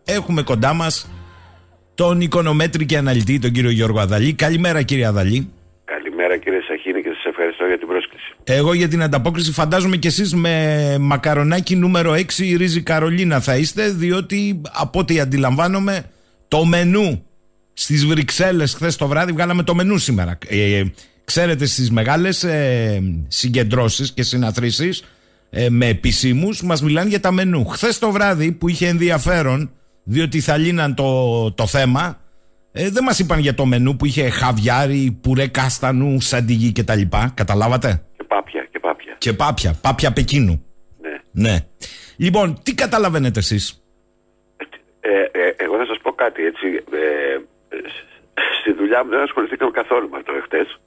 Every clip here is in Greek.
έχουμε κοντά μας τον οικονομέτρη και αναλυτή, τον κύριο Γιώργο Αδαλή. Καλημέρα, κύριε Αδαλή. Καλημέρα, κύριε Σαχίνη, και σας ευχαριστώ για την πρόσκληση. Εγώ για την ανταπόκριση, φαντάζομαι και εσείς με μακαρονάκι νούμερο 6 ρύζι Καρολίνα θα είστε, διότι από ό,τι αντιλαμβάνομαι το μενού στις Βρυξέλλες χθες το βράδυ, βγάλαμε το μενού σήμερα. Ξέρετε, στις μεγάλες συγκεντρώσεις και συναθρήσεις με επισήμους μας μιλάνε για τα μενού. Χθες το βράδυ που είχε ενδιαφέρον, διότι θα λύναν το θέμα, δεν μας είπαν για το μενού που είχε χαβιάρι, πουρέ κάστανου, σαντιγί κτλ. Καταλάβατε? Και πάπια Πεκίνου. Ναι. Λοιπόν, τι καταλαβαίνετε εσείς? Εγώ θα σας πω κάτι, έτσι. Στη δουλειά μου δεν ασχοληθήκαμε καθόλου με αυτό εχθές.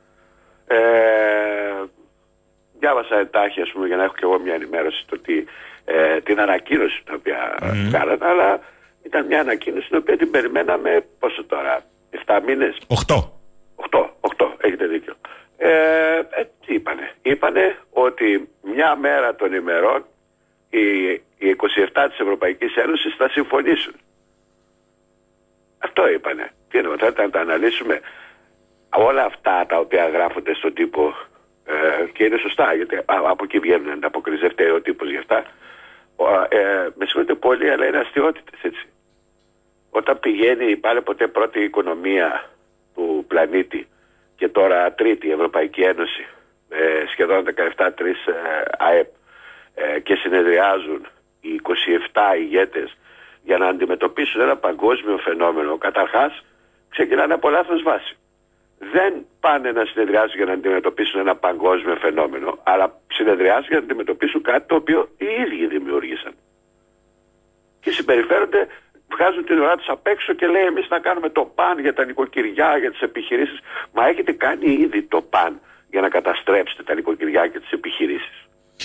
Διάβασα εντάχει, ας πούμε, για να έχω και εγώ μια ενημέρωση την ανακοίνωση την οποία κάνατε, αλλά ήταν μια ανακοίνωση την οποία την περιμέναμε πόσο τώρα, 7 μήνες? 8, έχετε δίκιο. Τι είπανε ότι μια μέρα των ημερών οι 27 της Ευρωπαϊκής Ένωσης θα συμφωνήσουν. Αυτό είπανε. Τι εννοώ, θα τα αναλύσουμε όλα αυτά τα οποία γράφονται στον τύπο, και είναι σωστά, γιατί από εκεί βγαίνουν, ανταποκριζεύεται ο τύπος γι' αυτά. Με συγχωρείτε πολύ, αλλά είναι αστιότητες, έτσι. Όταν πηγαίνει πάλι ποτέ πρώτη οικονομία του πλανήτη και τώρα τρίτη Ευρωπαϊκή Ένωση, σχεδόν 17-3 ΑΕΠ, και συνεδριάζουν οι 27 ηγέτες για να αντιμετωπίσουν ένα παγκόσμιο φαινόμενο, καταρχάς ξεκινάνε από λάθος βάση. Δεν πάνε να συνεδριάσουν για να αντιμετωπίσουν ένα παγκόσμιο φαινόμενο, αλλά συνεδριάζουν για να αντιμετωπίσουν κάτι το οποίο οι ίδιοι δημιούργησαν. Και συμπεριφέρονται, βγάζουν την ώρα τους απ' έξω και λέει εμείς να κάνουμε το παν για τα νοικοκυριά, για τις επιχειρήσεις. Μα έχετε κάνει ήδη το παν για να καταστρέψετε τα νοικοκυριά και τις επιχειρήσεις.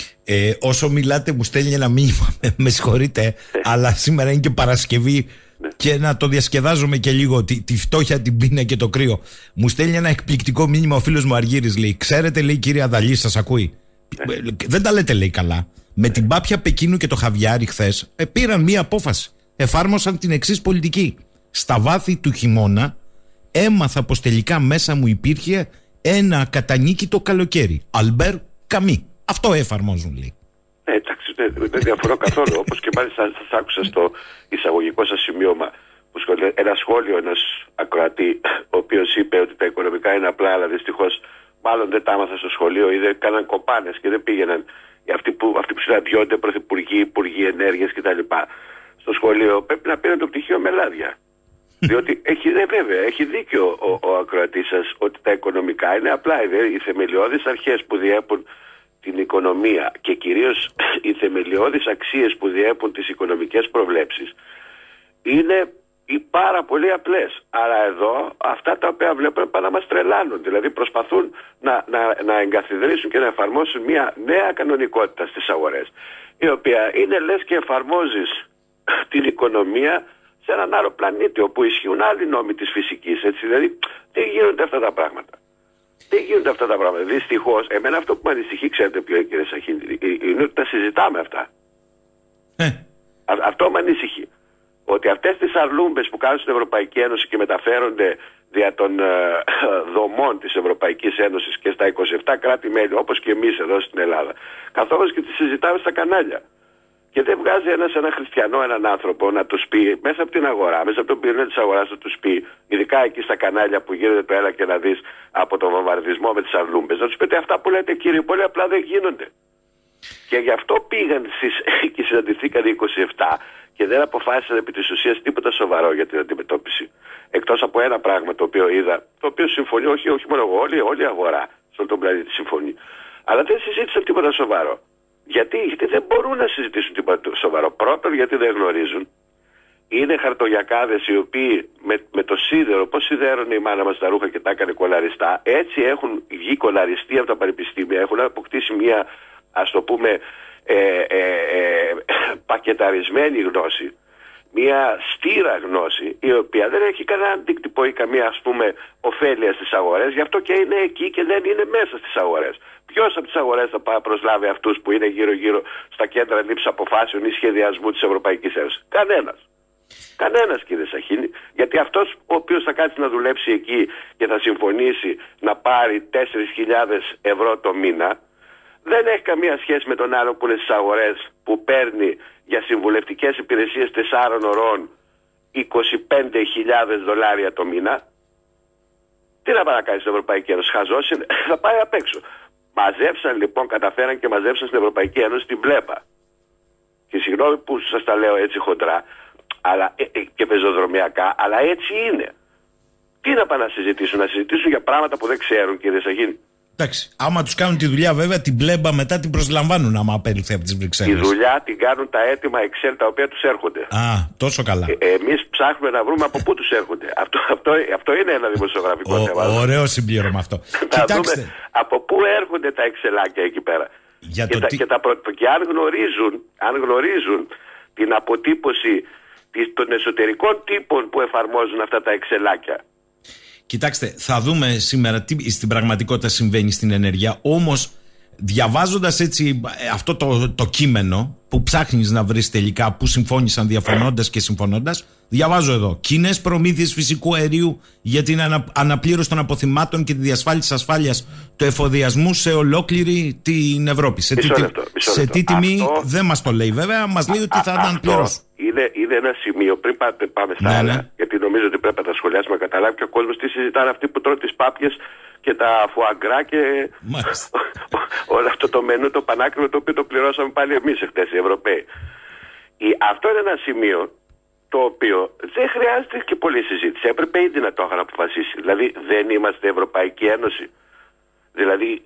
Όσο μιλάτε μου στέλνει ένα μήνυμα, με συγχωρείτε, αλλά σήμερα είναι και Παρασκευή και να το διασκεδάζομαι και λίγο, τη φτώχεια, την πείνα και το κρύο. Μου στέλνει ένα εκπληκτικό μήνυμα ο φίλος μου Αργύρης, λέει, ξέρετε, λέει, κύριε Αδαλή, σας ακούει. Δεν τα λέτε, λέει, καλά. Με την πάπια Πεκίνου και το χαβιάρι χθες πήραν μία απόφαση. Εφάρμοσαν την εξής πολιτική. Στα βάθη του χειμώνα έμαθα πως τελικά μέσα μου υπήρχε ένα κατανίκητο καλοκαίρι. Αλμπέρ Καμί. Αυτό εφαρμόζουν, λέει. Εντάξει, δεν διαφορώ καθόλου. Όπως και μάλιστα σας άκουσα στο εισαγωγικό σας σημείωμα ένα σχόλιο ενός ακροατή, ο οποίος είπε ότι τα οικονομικά είναι απλά, αλλά δυστυχώς μάλλον δεν τα άμαθα στο σχολείο ή δεν κάναν κοπάνες και δεν πήγαιναν αυτοί που συναντιόνται, πρωθυπουργοί, υπουργοί ενέργειας κτλ. Στο σχολείο πρέπει να πήραν το πτυχίο με λάδια. Διότι βέβαια, έχει δίκιο ο ακροατής σας ότι τα οικονομικά είναι απλά. Οι θεμελιώδεις αρχές που διέπουν την οικονομία και κυρίως οι θεμελιώδεις αξίες που διέπουν τις οικονομικές προβλέψεις είναι πάρα πολύ απλές. Αλλά εδώ αυτά τα οποία βλέπουν πάνε να μας τρελάνουν. Δηλαδή προσπαθούν να εγκαθιδρύσουν και να εφαρμόσουν μια νέα κανονικότητα στις αγορές, η οποία είναι λες και εφαρμόζεις την οικονομία σε έναν άλλο πλανήτη όπου ισχύουν άλλοι νόμοι της φυσικής. Έτσι, δηλαδή δεν γίνονται αυτά τα πράγματα. Δυστυχώς, εμένα αυτό που με ανησυχεί, ξέρετε ποιο, κύριε Σαχίνη, είναι ότι τα συζητάμε αυτά. Αυτό με ανησυχεί. Ότι αυτές τις αρλούμπες που κάνουν στην Ευρωπαϊκή Ένωση και μεταφέρονται δια των δομών της Ευρωπαϊκής Ένωσης και στα 27 κράτη-μέλη, όπως και εμείς εδώ στην Ελλάδα, καθώς και τις συζητάμε στα κανάλια. Και δεν βγάζει ένα χριστιανό, έναν άνθρωπο να τους πει μέσα από την αγορά, μέσα από τον πυρήνα της αγοράς, να τους πει, ειδικά εκεί στα κανάλια που γίνεται το έλα και να δεις από τον βομβαρδισμό με τις αρλούμπες, να τους πείτε αυτά που λέτε, κύριε, πολύ απλά δεν γίνονται. Και γι' αυτό πήγαν και συναντηθήκαν οι 27 και δεν αποφάσισαν επί της ουσίας τίποτα σοβαρό για την αντιμετώπιση. Εκτός από ένα πράγμα το οποίο είδα, το οποίο συμφωνεί, όχι μόνο εγώ, όλη η αγορά στον τον πλανήτη συμφωνεί. Αλλά δεν συζήτησαν τίποτα σοβαρό. Γιατί δεν μπορούν να συζητήσουν τίποτα σοβαρό. Πρώτον, γιατί δεν γνωρίζουν. Είναι χαρτογιακάδες οι οποίοι με το σίδερο, πώς σιδέρωνε η μάνα μας τα ρούχα και τα έκανε κολαριστά, έτσι έχουν βγει κολαριστοί από τα πανεπιστήμια, έχουν αποκτήσει μια, ας το πούμε, πακεταρισμένη γνώση, μια στήρα γνώση, η οποία δεν έχει κανένα αντίκτυπο ή καμία, ας πούμε, ωφέλεια στις αγορές, γι' αυτό και είναι εκεί και δεν είναι μέσα στις αγορές. Ποιος από τις αγορές θα προσλάβει αυτούς που είναι γύρω-γύρω στα κέντρα λήψης αποφάσεων ή σχεδιασμού της Ευρωπαϊκής Ένωσης? Κανένας. Κανένας, κύριε Σαχίνη. Γιατί αυτός ο οποίος θα κάτσει να δουλέψει εκεί και θα συμφωνήσει να πάρει 4.000 ευρώ το μήνα, δεν έχει καμία σχέση με τον άλλο που είναι στις αγορές, που παίρνει για συμβουλευτικές υπηρεσίες 4 ωρών 25.000 δολάρια το μήνα. Τι να πάει να κάνει στην Ευρωπαϊκή Ένωση, χαζός είναι, θα πάει απ' έξω. Μαζέψαν λοιπόν, καταφέραν και μαζέψαν στην Ευρωπαϊκή Ένωση την πλέπα. Και συγγνώμη που σας τα λέω έτσι χοντρά αλλά, και πεζοδρομιακά, αλλά έτσι είναι. Τι να πάνε να συζητήσουν για πράγματα που δεν ξέρουν, κύριε Σαχίνη. Εντάξει, άμα τους κάνουν τη δουλειά βέβαια, την πλέμπα μετά την προσλαμβάνουν άμα απέλθει από τις Βρυξέλλες. Τη δουλειά την κάνουν τα έτοιμα Excel τα οποία τους έρχονται. Α, τόσο καλά. Εμείς ψάχνουμε να βρούμε από πού τους έρχονται. Αυτό είναι ένα δημοσιογραφικό θέμα. Ωραίο συμπλήρωμα αυτό. Κοιτάξτε. Από πού έρχονται τα Excelάκια εκεί πέρα. Και αν γνωρίζουν την αποτύπωση των εσωτερικών τύπων που εφαρμόζουν αυτά τα Excelάκια. Κοιτάξτε, θα δούμε σήμερα τι στην πραγματικότητα συμβαίνει στην ενέργεια. Όμως, διαβάζοντας έτσι αυτό το κείμενο που ψάχνεις να βρεις τελικά, που συμφώνησαν διαφωνώντας και συμφωνώντας, διαβάζω εδώ: κοινές προμήθειες φυσικού αερίου για την αναπλήρωση των αποθυμάτων και τη διασφάλιση ασφάλειας του εφοδιασμού σε ολόκληρη την Ευρώπη. Σε τι τιμή δεν μας το λέει βέβαια, μας λέει ότι θα αναπληρώσουν. Είναι ένα σημείο, πριν πάμε στα άλλα, γιατί νομίζω ότι πρέπει να τα σχολιάσουμε, να καταλάβει και ο κόσμος τι συζητάνε αυτοί που τρώνε τις πάπιες και τα φουαγκρά και όλο αυτό το μενού, το πανάκριβο, το οποίο το πληρώσαμε πάλι εμείς εχθές οι Ευρωπαίοι. Αυτό είναι ένα σημείο το οποίο δεν χρειάζεται και πολλή συζήτηση. Έπρεπε ήδη να το είχαν αποφασίσει. Δηλαδή δεν είμαστε Ευρωπαϊκή Ένωση. Δηλαδή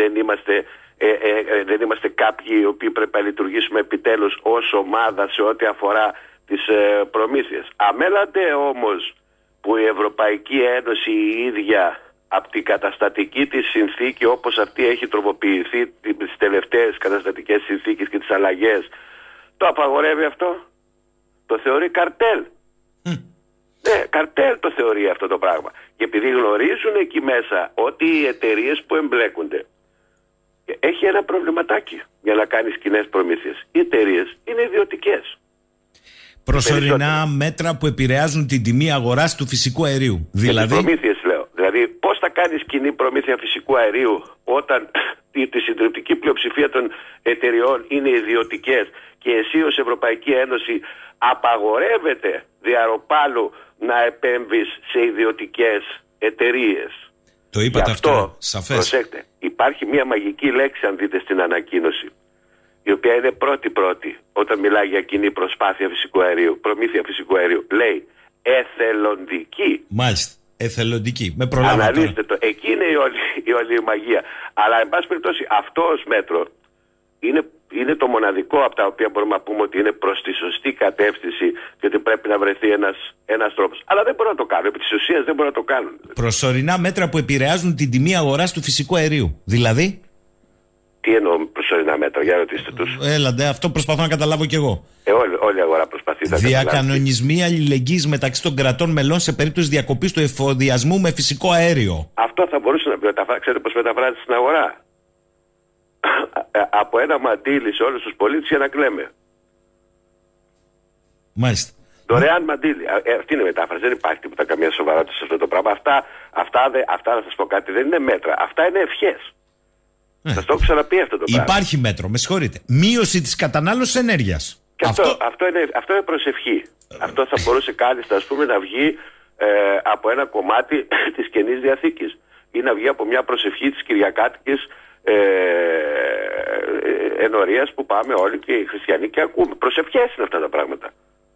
δεν είμαστε κάποιοι οι οποίοι πρέπει να λειτουργήσουμε επιτέλους ως ομάδα σε ό,τι αφορά τις προμήθειες. Αμέλανται όμως που η Ευρωπαϊκή Ένωση η ίδια από την καταστατική της συνθήκη, όπως αυτή έχει τροποποιηθεί τις τελευταίες καταστατικές συνθήκες και τις αλλαγές, το απαγορεύει αυτό. Το θεωρεί καρτέλ. Ναι, καρτέλ το θεωρεί αυτό το πράγμα. Και επειδή γνωρίζουν εκεί μέσα ότι οι εταιρείες που εμπλέκονται, έχει ένα προβληματάκι για να κάνεις κοινές προμήθειες. Οι εταιρείες είναι ιδιωτικές. Προσωρινά μέτρα που επηρεάζουν την τιμή αγοράς του φυσικού αερίου. Δηλαδή, προμήθειες λέω. Δηλαδή, πώς θα κάνεις κοινή προμήθεια φυσικού αερίου όταν τη συντριπτική πλειοψηφία των εταιριών είναι ιδιωτικές και εσύ ως Ευρωπαϊκή Ένωση απαγορεύεται διαρροπάλου να επέμβεις σε ιδιωτικές εταιρείες. Το είπατε αυτό, σαφές. Προσέξτε, υπάρχει μια μαγική λέξη αν δείτε στην ανακοίνωση, η οποία είναι πρώτη όταν μιλάει για κοινή προσπάθεια φυσικού αερίου, προμήθεια φυσικού αερίου. Λέει εθελοντική. Μάλιστα, εθελοντική. Με προλάβα. Αναλύστε το. Εκεί είναι η όλη μαγεία. Αλλά εν πάση περιπτώσει αυτό ως μέτρο είναι το μοναδικό από τα οποία μπορούμε να πούμε ότι είναι προς τη σωστή κατεύθυνση και ότι πρέπει να βρεθεί ένας τρόπος. Αλλά δεν μπορούν να το κάνουν. Επί της ουσίας δεν μπορούν να το κάνουν. Προσωρινά μέτρα που επηρεάζουν την τιμή αγοράς του φυσικού αερίου. Δηλαδή. Τι εννοώ προσωρινά μέτρα, για ρωτήστε τους. Έλαντε, αυτό προσπαθώ να καταλάβω κι εγώ. Όλη η αγορά προσπαθεί να διακανονισμοί αλληλεγγύης μεταξύ των κρατών μελών σε περίπτωση διακοπής του εφοδιασμού με φυσικό αέριο. Αυτό θα μπορούσε να μεταφράσει. Ξέρετε πώς μεταφράζεται στην αγορά? Από ένα μαντίλι σε όλους τους πολίτες για να κλαίμε. Μάλιστα. Δωρεάν μαντίλι. Αυτή είναι η μετάφραση. Δεν υπάρχει τίποτα καμία σοβαρότητα σε αυτό το πράγμα. Αυτά να σας πω κάτι, δεν είναι μέτρα. Αυτά είναι ευχές. Σας το έχω ξαναπεί αυτό το πράγμα. Υπάρχει μέτρο, με συγχωρείτε. Μείωση της κατανάλωσης ενέργειας. Και αυτό είναι προσευχή. Αυτό θα μπορούσε κάλλιστα, ας πούμε, να βγει από ένα κομμάτι της Καινής Διαθήκης ή να βγει από μια προσευχή της Κυριακάτικης ενορίας που πάμε όλοι και οι χριστιανοί και ακούμε. Προσευχές είναι αυτά τα πράγματα.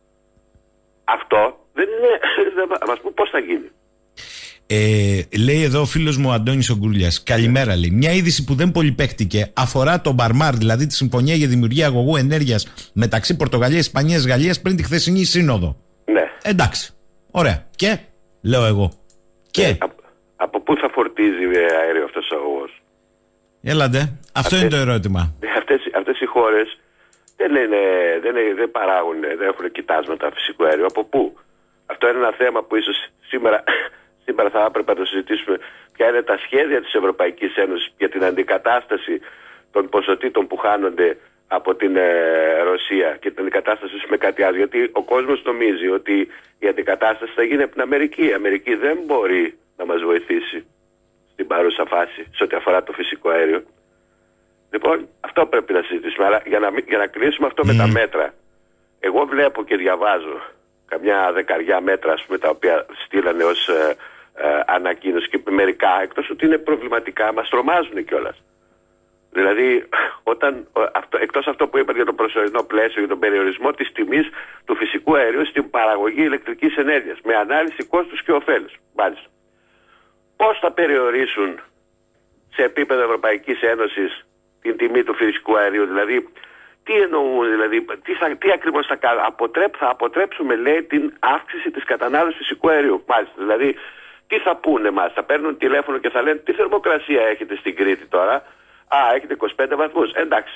Αυτό δεν είναι. Μας πούμε πώς θα γίνει. Λέει εδώ ο φίλος μου ο Αντώνης ο Γκουρλιάς. Καλημέρα, λέει. Μια είδηση που δεν πολυπαίχτηκε αφορά το Μπαρμάρ, δηλαδή τη συμφωνία για δημιουργία αγωγού ενέργειας μεταξύ Πορτογαλίας, Ισπανίας, Γαλλίας πριν τη χθεσινή σύνοδο. Ναι. Εντάξει. Ωραία. Και, λέω εγώ. Και. Από πού θα φορτίζει αέριο αυτός ο αγωγός? Έλατε. Αυτό είναι το ερώτημα. Αυτές οι χώρες δεν παράγουν, δεν έχουν κοιτάσματα φυσικού αέριου. Από πού? Αυτό είναι ένα θέμα που ίσως σήμερα θα έπρεπε να το συζητήσουμε. Ποια είναι τα σχέδια της Ευρωπαϊκής Ένωσης για την αντικατάσταση των ποσοτήτων που χάνονται από την Ρωσία και την αντικατάσταση με κάτι άλλο. Γιατί ο κόσμος νομίζει ότι η αντικατάσταση θα γίνει από την Αμερική. Η Αμερική δεν μπορεί να μας βοηθήσει στην παρούσα φάση σε ό,τι αφορά το φυσικό αέριο. Λοιπόν, αυτό πρέπει να συζητήσουμε. Αλλά για να κλείσουμε αυτό με τα μέτρα, εγώ βλέπω και διαβάζω καμιά 10 μέτρα, ας πούμε, τα οποία στείλανε ως ανακοίνωση, και μερικά, εκτός ότι είναι προβληματικά, μας τρομάζουν κιόλας. Δηλαδή, εκτός αυτό που είπα για το προσωρινό πλαίσιο, για τον περιορισμό της τιμής του φυσικού αερίου στην παραγωγή ηλεκτρικής ενέργειας, με ανάλυση κόστους και ωφέλους. Μάλιστα. Πώς θα περιορίσουν σε επίπεδο Ευρωπαϊκής Ένωσης την τιμή του φυσικού αερίου? Δηλαδή, τι εννοούν, δηλαδή, τι ακριβώς θα κάνουν? Θα αποτρέψουμε, λέει, την αύξηση της κατανάλωσης φυσικού αερίου. Μάλιστα. Δηλαδή, τι θα πούνε μας? Θα παίρνουν τηλέφωνο και θα λένε τι θερμοκρασία έχετε στην Κρήτη τώρα? Έχετε 25 βαθμούς. Εντάξει.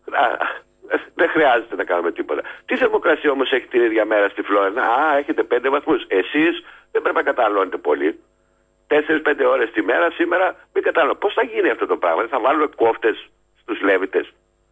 Δεν χρειάζεται να κάνουμε τίποτα. Τι θερμοκρασία όμως έχει την ίδια μέρα στη Φλόρινα? Έχετε 5 βαθμούς. Εσείς δεν πρέπει να καταναλώνετε πολύ. 4-5 ώρες τη μέρα σήμερα μην καταναλώνετε. Πώς θα γίνει αυτό το πράγμα? Θα βάλουμε κόφτες στους Λέβητες?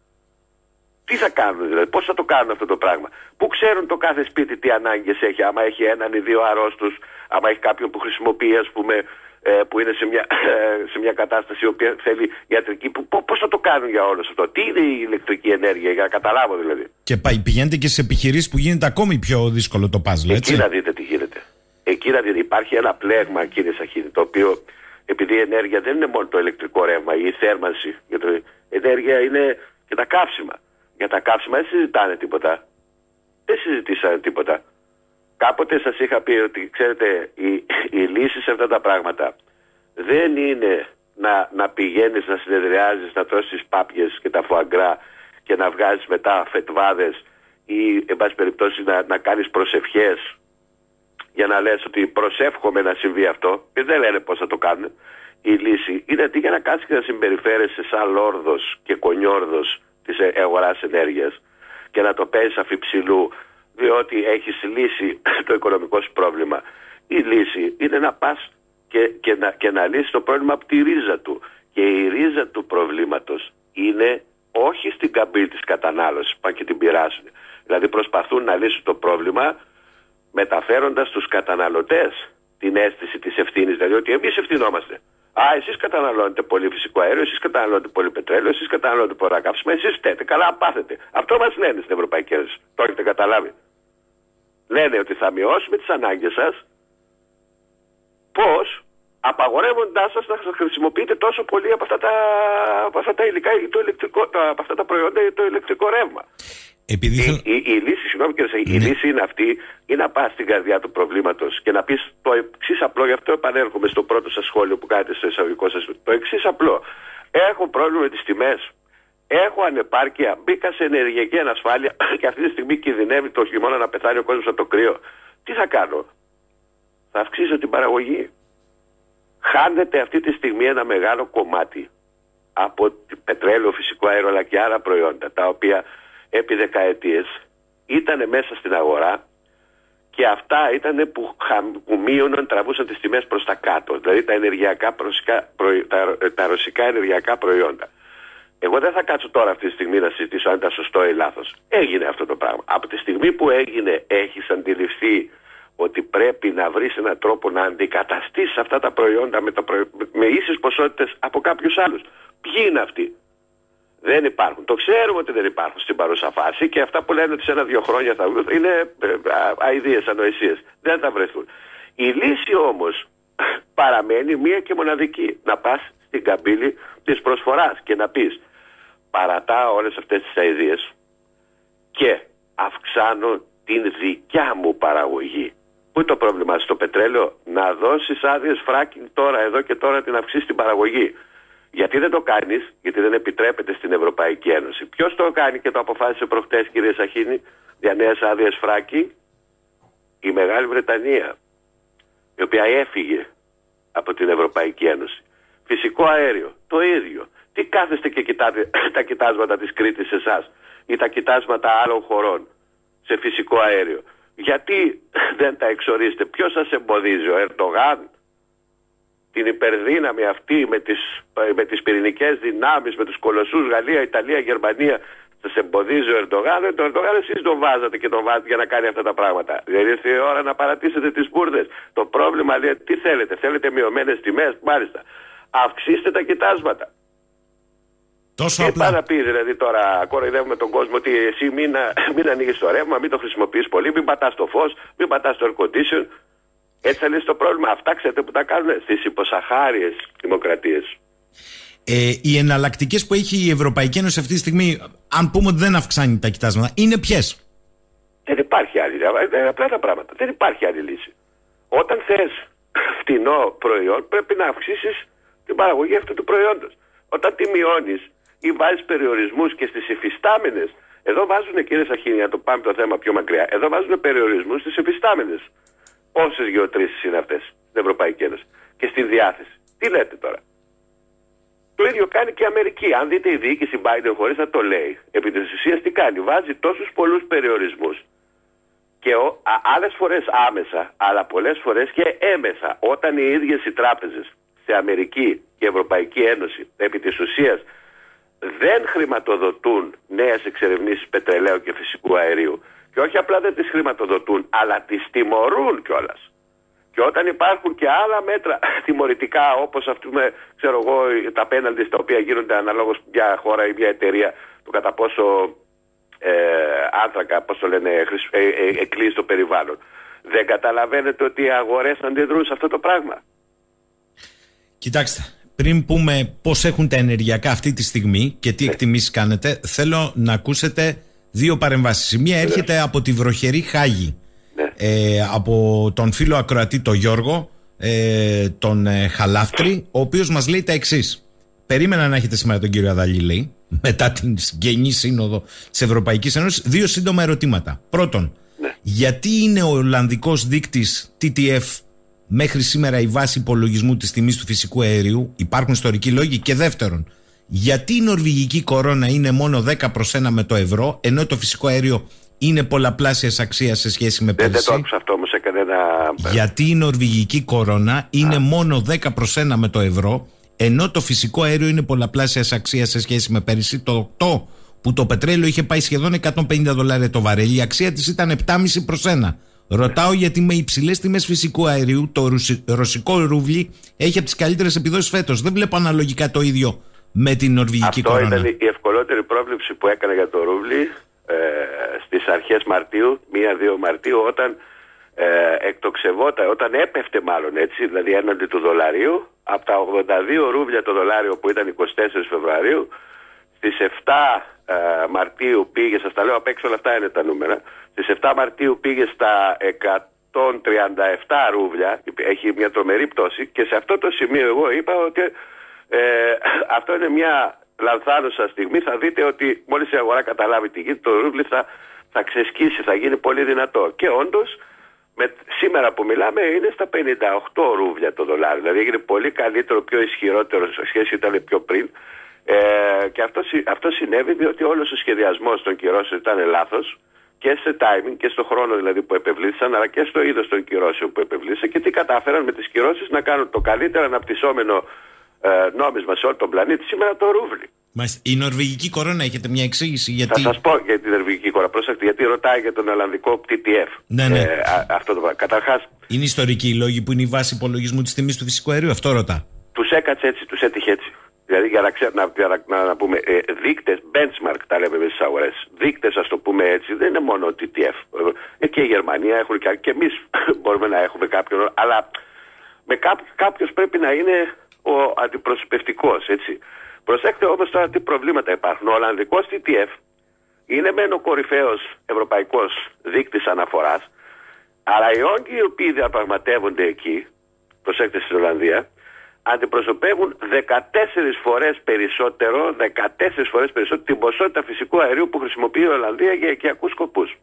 Τι θα κάνουν δηλαδή? Πώς θα το κάνουν αυτό το πράγμα? Πού ξέρουν το κάθε σπίτι τι ανάγκες έχει? Άμα έχει έναν ή δύο αρρώστους, άμα έχει κάποιον που χρησιμοποιεί, ας πούμε, που είναι σε μια κατάσταση η οποία θέλει ιατρική, πώς θα το κάνουν για όλο αυτό? Τι είναι η ηλεκτρική ενέργεια, για να καταλάβω δηλαδή? Και πηγαίνετε και σε επιχειρήσεις που γίνεται ακόμη πιο δύσκολο το παζλ, έτσι. Εκεί να δείτε τι γίνεται. Εκεί να δείτε, υπάρχει ένα πλέγμα, κύριε Σαχίνη, το οποίο, επειδή η ενέργεια δεν είναι μόνο το ηλεκτρικό ρεύμα ή η θέρμανση, η ενέργεια είναι και τα καύσιμα. Για τα καύσιμα δεν συζητάνε τίποτα. Δεν συζητήσανε τίποτα. Κάποτε σας είχα πει ότι, ξέρετε, η λύση σε αυτά τα πράγματα δεν είναι να πηγαίνεις να συνεδριάζεις, να τρώσεις τις πάπιες και τα φουαγκρά και να βγάζεις μετά φετβάδες ή, εν πάση περιπτώσει, να κάνεις προσευχές για να λες ότι προσεύχομαι να συμβεί αυτό, και δεν λένε πώς θα το κάνουν. Η λύση είναι αντί για να κάτσεις και να συμπεριφέρεσαι σαν λόρδος και κονιόρδος της αγοράς ενέργειας και να το παίζεις αφιψηλού διότι έχεις λύσει το οικονομικό σου πρόβλημα. Η λύση είναι να πας και να λύσεις το πρόβλημα από τη ρίζα του. Και η ρίζα του προβλήματος είναι όχι στην καμπύλη της κατανάλωσης, πάνε και την πειράσουν. Δηλαδή προσπαθούν να λύσουν το πρόβλημα μεταφέροντας στους καταναλωτές την αίσθηση της ευθύνης, δηλαδή ότι εμείς ευθυνόμαστε. Εσείς καταναλώνετε πολύ φυσικό αέριο, εσείς καταναλώνετε πολύ πετρέλαιο, εσείς καταναλώνετε πολλά καύσιμα, εσείς φταίτε. Καλά, πάθετε. Αυτό μας λένε στην Ευρωπαϊκή Ένωση. Το έχετε καταλάβει? Λένε ότι θα μειώσουμε τις ανάγκες σας. Πώς? Απαγορεύοντάς σας να χρησιμοποιείτε τόσο πολύ από αυτά τα υλικά, από αυτά τα προϊόντα ή το ηλεκτρικό ρεύμα. Η λύση, συγγνώμη κύριε Σαχίνη, η λύση είναι αυτή, ή να πας στην καρδιά του προβλήματος και να πεις το εξής απλό, γι' αυτό επανέρχομαι στο πρώτο σας σχόλιο που κάνετε στο εισαγωγικό σας. Το εξής απλό. Έχω πρόβλημα με τις τιμές. Έχω ανεπάρκεια. Μπήκα σε ενεργειακή ανασφάλεια και αυτή τη στιγμή κινδυνεύει το χειμώνα να πεθάνει ο κόσμος από το κρύο. Τι θα κάνω? Θα αυξήσω την παραγωγή. Χάνεται αυτή τη στιγμή ένα μεγάλο κομμάτι από πετρέλαιο, φυσικό αέριο αλλά και άλλα προϊόντα, τα οποία επί δεκαετίες ήταν μέσα στην αγορά και αυτά ήταν που μείωναν, τραβούσαν τις τιμές προς τα κάτω. Δηλαδή τα ρωσικά ενεργειακά προϊόντα. Εγώ δεν θα κάτσω τώρα αυτή τη στιγμή να συζητήσω αν ήταν σωστό ή λάθος. Έγινε αυτό το πράγμα. Από τη στιγμή που έγινε, έχεις αντιληφθεί ότι πρέπει να βρεις έναν τρόπο να αντικαταστήσεις αυτά τα προϊόντα με ίσες ποσότητες από κάποιους άλλους. Ποιοι είναι αυτοί? Δεν υπάρχουν. Το ξέρουμε ότι δεν υπάρχουν στην παρούσα φάση και αυτά που λένε ότι σε 1-2 χρόνια θα βρουν είναι αηδίες, ανοησίες. Δεν θα βρεθούν. Η λύση όμως παραμένει μία και μοναδική. Να πας στην καμπύλη της προσφοράς και να πεις παρατάω όλες αυτές τις αηδίες και αυξάνω την δικιά μου παραγωγή. Πού είναι το πρόβλημα? Στο πετρέλαιο να δώσεις άδειες φράκινγκ τώρα, εδώ και τώρα, την αυξήσεις την παραγωγή. Γιατί δεν το κάνεις? Γιατί δεν επιτρέπεται στην Ευρωπαϊκή Ένωση. Ποιος το κάνει και το αποφάσισε προχτές, κύριε Σαχίνη, για νέες άδειες φράκινγκ? Η Μεγάλη Βρετανία, η οποία έφυγε από την Ευρωπαϊκή Ένωση. Φυσικό αέριο, το ίδιο. Τι κάθεστε και κοιτάτε τα κοιτάσματα της Κρήτης εσάς ή τα κοιτάσματα άλλων χωρών σε φυσικό αέριο? Γιατί δεν τα εξορίσετε? Ποιος σας εμποδίζει? Ο Ερντογάν? Την υπερδύναμη αυτή με τις πυρηνικές δυνάμεις, με τους κολοσσούς Γαλλία, Ιταλία, Γερμανία, σας εμποδίζει ο Ερντογάν, τον Ερντογάν εσείς τον βάζατε και τον βάζετε για να κάνει αυτά τα πράγματα. Δεν ήρθε η ώρα να παρατήσετε τις μπουρδες. Το πρόβλημα λέει τι θέλετε, θέλετε μειωμένες τιμές, μάλιστα. Αυξήστε τα κοιτάσματα. Τόσο τι απλά. πάει να πει δηλαδή τώρα, κοροϊδεύουμε τον κόσμο ότι εσύ μην ανοίγεις το ρεύμα, μην το χρησιμοποιείς πολύ, μην πατάς το φως, μην πατάς το air condition. Έτσι θα λύσει το πρόβλημα. Αυτά ξέρετε που τα κάνουν στις υποσαχάριες δημοκρατίες. Οι εναλλακτικές που έχει η Ευρωπαϊκή Ένωση αυτή τη στιγμή, αν πούμε ότι δεν αυξάνει τα κοιτάσματα, είναι ποιες? Δεν υπάρχει άλλη. Είναι απλά τα πράγματα. Δεν υπάρχει άλλη λύση. Όταν θες φτηνό προϊόν, πρέπει να αυξήσεις την παραγωγή αυτού του προϊόντος. Όταν τη μειώνεις ή βάζεις περιορισμούς και στις υφιστάμενες, εδώ βάζουν, κύριε Σαχίνη, να το πάμε το θέμα πιο μακριά, εδώ βάζουν περιορισμούς στις υφιστάμενες. Πόσες γεωτρήσεις είναι αυτές στην Ευρωπαϊκή Ένωση και στη διάθεση? Τι λέτε τώρα? Το ίδιο κάνει και η Αμερική. Αν δείτε η διοίκηση Biden χωρίς να το λέει, επί της ουσίας τι κάνει? Βάζει τόσους πολλούς περιορισμούς και άλλες φορές άμεσα, αλλά πολλές φορές και έμεσα, όταν οι ίδιες οι τράπεζες σε Αμερική και Ευρωπαϊκή Ένωση επί της ουσίας δεν χρηματοδοτούν νέες εξερευνήσεις πετρελαίου και φυσικού αερίου, και όχι απλά δεν τις χρηματοδοτούν, αλλά τις τιμωρούν κιόλας. Και όταν υπάρχουν και άλλα μέτρα τιμωρητικά, όπως ξέρω εγώ, τα πέναλτι τα οποία γίνονται αναλόγως μια χώρα ή μια εταιρεία, το κατά πόσο άνθρακα, πώς το λένε, εκκλείσει το περιβάλλον. Δεν καταλαβαίνετε ότι οι αγορές αντιδρούν σε αυτό το πράγμα? Κοιτάξτε, πριν πούμε πώς έχουν τα ενεργειακά αυτή τη στιγμή και τι εκτιμήσεις κάνετε, θέλω να ακούσετε δύο παρεμβάσεις. Η μία έρχεται από τη βροχερή Χάγη, από τον φίλο ακροατή τον Γιώργο, τον Χαλάφτρη, ο οποίος μας λέει τα εξής. Περίμενα να έχετε σήμερα τον κύριο Αδαλή, λέει, μετά την συγγενή σύνοδο της Ευρωπαϊκής Ένωσης. Δύο σύντομα ερωτήματα. Πρώτον, γιατί είναι ο Ολλανδικός δείκτης TTF μέχρι σήμερα η βάση υπολογισμού της τιμής του φυσικού αερίου? Υπάρχουν ιστορικοί λόγοι. Και δεύτερον, γιατί η νορβηγική κορώνα είναι μόνο 10/1 με το ευρώ, ενώ το φυσικό αέριο είναι πολλαπλάσιας αξίας σε σχέση με πέρσι? Δεν το άκουσα αυτό όμως σε κανένα. Γιατί η νορβηγική κορώνα είναι μόνο 10/1 με το ευρώ, ενώ το φυσικό αέριο είναι πολλαπλάσιας αξίας σε σχέση με πέρσι, το που το πετρέλαιο είχε πάει σχεδόν $150 το βαρέλι, η αξία της ήταν 7,5/1. Ρωτάω γιατί με υψηλές τιμές φυσικού αερίου το ρωσικό ρούβλι έχει από τις καλύτερες επιδόσεις φέτος. Δεν βλέπω αναλογικά το ίδιο με την νορβηγική κορώνα. Αυτό ήταν η ευκολότερη πρόβλεψη που έκανα για το ρούβλι στις αρχές Μαρτίου, 1-2 Μαρτίου, όταν εκτοξευόταν, όταν έπεφτε μάλλον έτσι, δηλαδή έναντι του δολαρίου, από τα 82 ρούβλια το δολάριο που ήταν 24 Φεβρουαρίου, στις 7 Μαρτίου πήγε, σας τα λέω απ' έξω, όλα αυτά είναι τα νούμερα, στις 7 Μαρτίου πήγε στα 137 ρούβλια, έχει μια τρομερή πτώση, και σε αυτό το σημείο εγώ είπα ότι αυτό είναι μια λανθάνουσα στιγμή. Θα δείτε ότι μόλις η αγορά καταλάβει τι γίνεται, το ρούβλι θα ξεσκίσει, θα γίνει πολύ δυνατό. Και όντως σήμερα που μιλάμε είναι στα 58 ρούβλια το δολάριο, δηλαδή έγινε πολύ καλύτερο, πιο ισχυρότερο σε σχέση ήταν πιο πριν. Και αυτό συνέβη διότι όλος ο σχεδιασμός των κυρώσεων ήταν λάθος, και σε timing και στο χρόνο δηλαδή που επευλήθησαν, αλλά και στο είδος των κυρώσεων που επευλήθησαν. Και τι κατάφεραν με τις κυρώσεις? Να κάνουν το καλύτερο αναπτυσσόμενο νόμισμα σε όλο τον πλανήτη σήμερα, το ρούβλι. Η νορβηγική κορώνα, έχετε μια εξήγηση? Γιατί... Θα σας πω για την νορβηγική κορώνα. Πρόσεχτε, γιατί ρωτάει για τον Ολλανδικό TTF. Ναι. Αυτό το πράγμα. Καταρχάς, είναι ιστορικοί οι λόγοι που είναι η βάση υπολογισμού της τιμής του φυσικού αερίου? Αυτό ρωτά. Τους έκατσε έτσι, τους έτυχε έτσι. Δηλαδή για να πούμε δείκτες, benchmark τα λέμε με στις αγορές. Δείκτες, ας το πούμε έτσι, δεν είναι μόνο TTF. Και η Γερμανία έχουν και εμείς μπορούμε να έχουμε κάποιον, αλλά με κάποιος πρέπει να είναι ο αντιπροσωπευτικός, έτσι. Προσέξτε όμως τώρα τι προβλήματα υπάρχουν. Ο Ολλανδικός TTF είναι μεν ο κορυφαίος ευρωπαϊκός δείκτης αναφοράς, αλλά οι όγκοι οι οποίοι διαπραγματεύονται εκεί, προσέξτε, στην Ολλανδία, αντιπροσωπεύουν 14 φορές περισσότερο την ποσότητα φυσικού αερίου που χρησιμοποιεί η Ολλανδία για οικιακούς σκοπούς.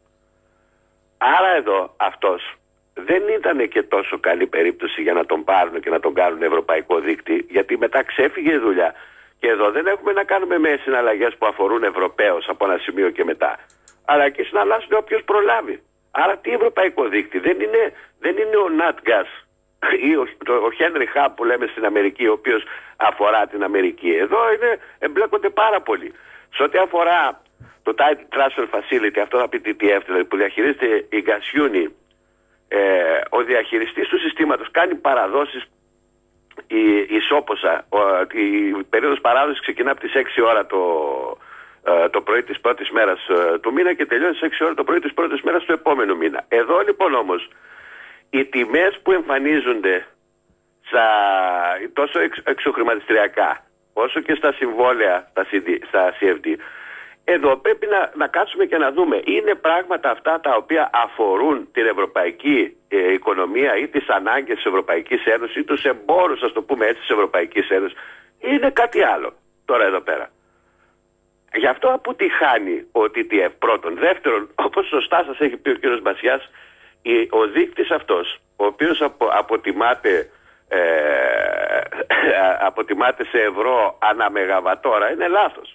Άρα εδώ αυτός δεν ήταν και τόσο καλή περίπτωση για να τον πάρουν και να τον κάνουν ευρωπαϊκό δείκτη, γιατί μετά ξέφυγε η δουλειά. Και εδώ δεν έχουμε να κάνουμε με συναλλαγές που αφορούν Ευρωπαίους από ένα σημείο και μετά, αλλά και συναλλάσσονται όποιος προλάβει. Άρα τι ευρωπαϊκό δείκτη? Δεν είναι ο NatGas ή ο Henry Hub που λέμε στην Αμερική, ο οποίος αφορά την Αμερική. Εδώ εμπλέκονται πάρα πολύ. Σε ό,τι αφορά το Title Transfer Facility, αυτό θα πει TTF, δηλαδή, που διαχειρίζεται η Gasunie, ο διαχειριστής του συστήματος κάνει παραδόσεις ισόποσα. Η περίοδος παράδοσης ξεκινά από τις 6 ώρα το πρωί της πρώτης μέρας του μήνα και τελειώνει στις 6 ώρα το πρωί της πρώτης μέρας του επόμενου μήνα. Εδώ λοιπόν όμως οι τιμές που εμφανίζονται τόσο εξωχρηματιστηριακά όσο και στα συμβόλαια, στα CFD, εδώ πρέπει να κάτσουμε και να δούμε, είναι πράγματα αυτά τα οποία αφορούν την ευρωπαϊκή οικονομία ή τις ανάγκες της Ευρωπαϊκής Ένωσης ή τους εμπόρους, ας το πούμε έτσι, της Ευρωπαϊκής Ένωσης, ή είναι κάτι άλλο τώρα εδώ πέρα. Γι' αυτό αποτυχάνει ο TTF πρώτον. Δεύτερον, όπως σωστά σας έχει πει ο κ. Μπασιάς, ο δείκτης αυτός, ο οποίος αποτιμάται σε ευρώ ανά μεγαβατόρα, είναι λάθος.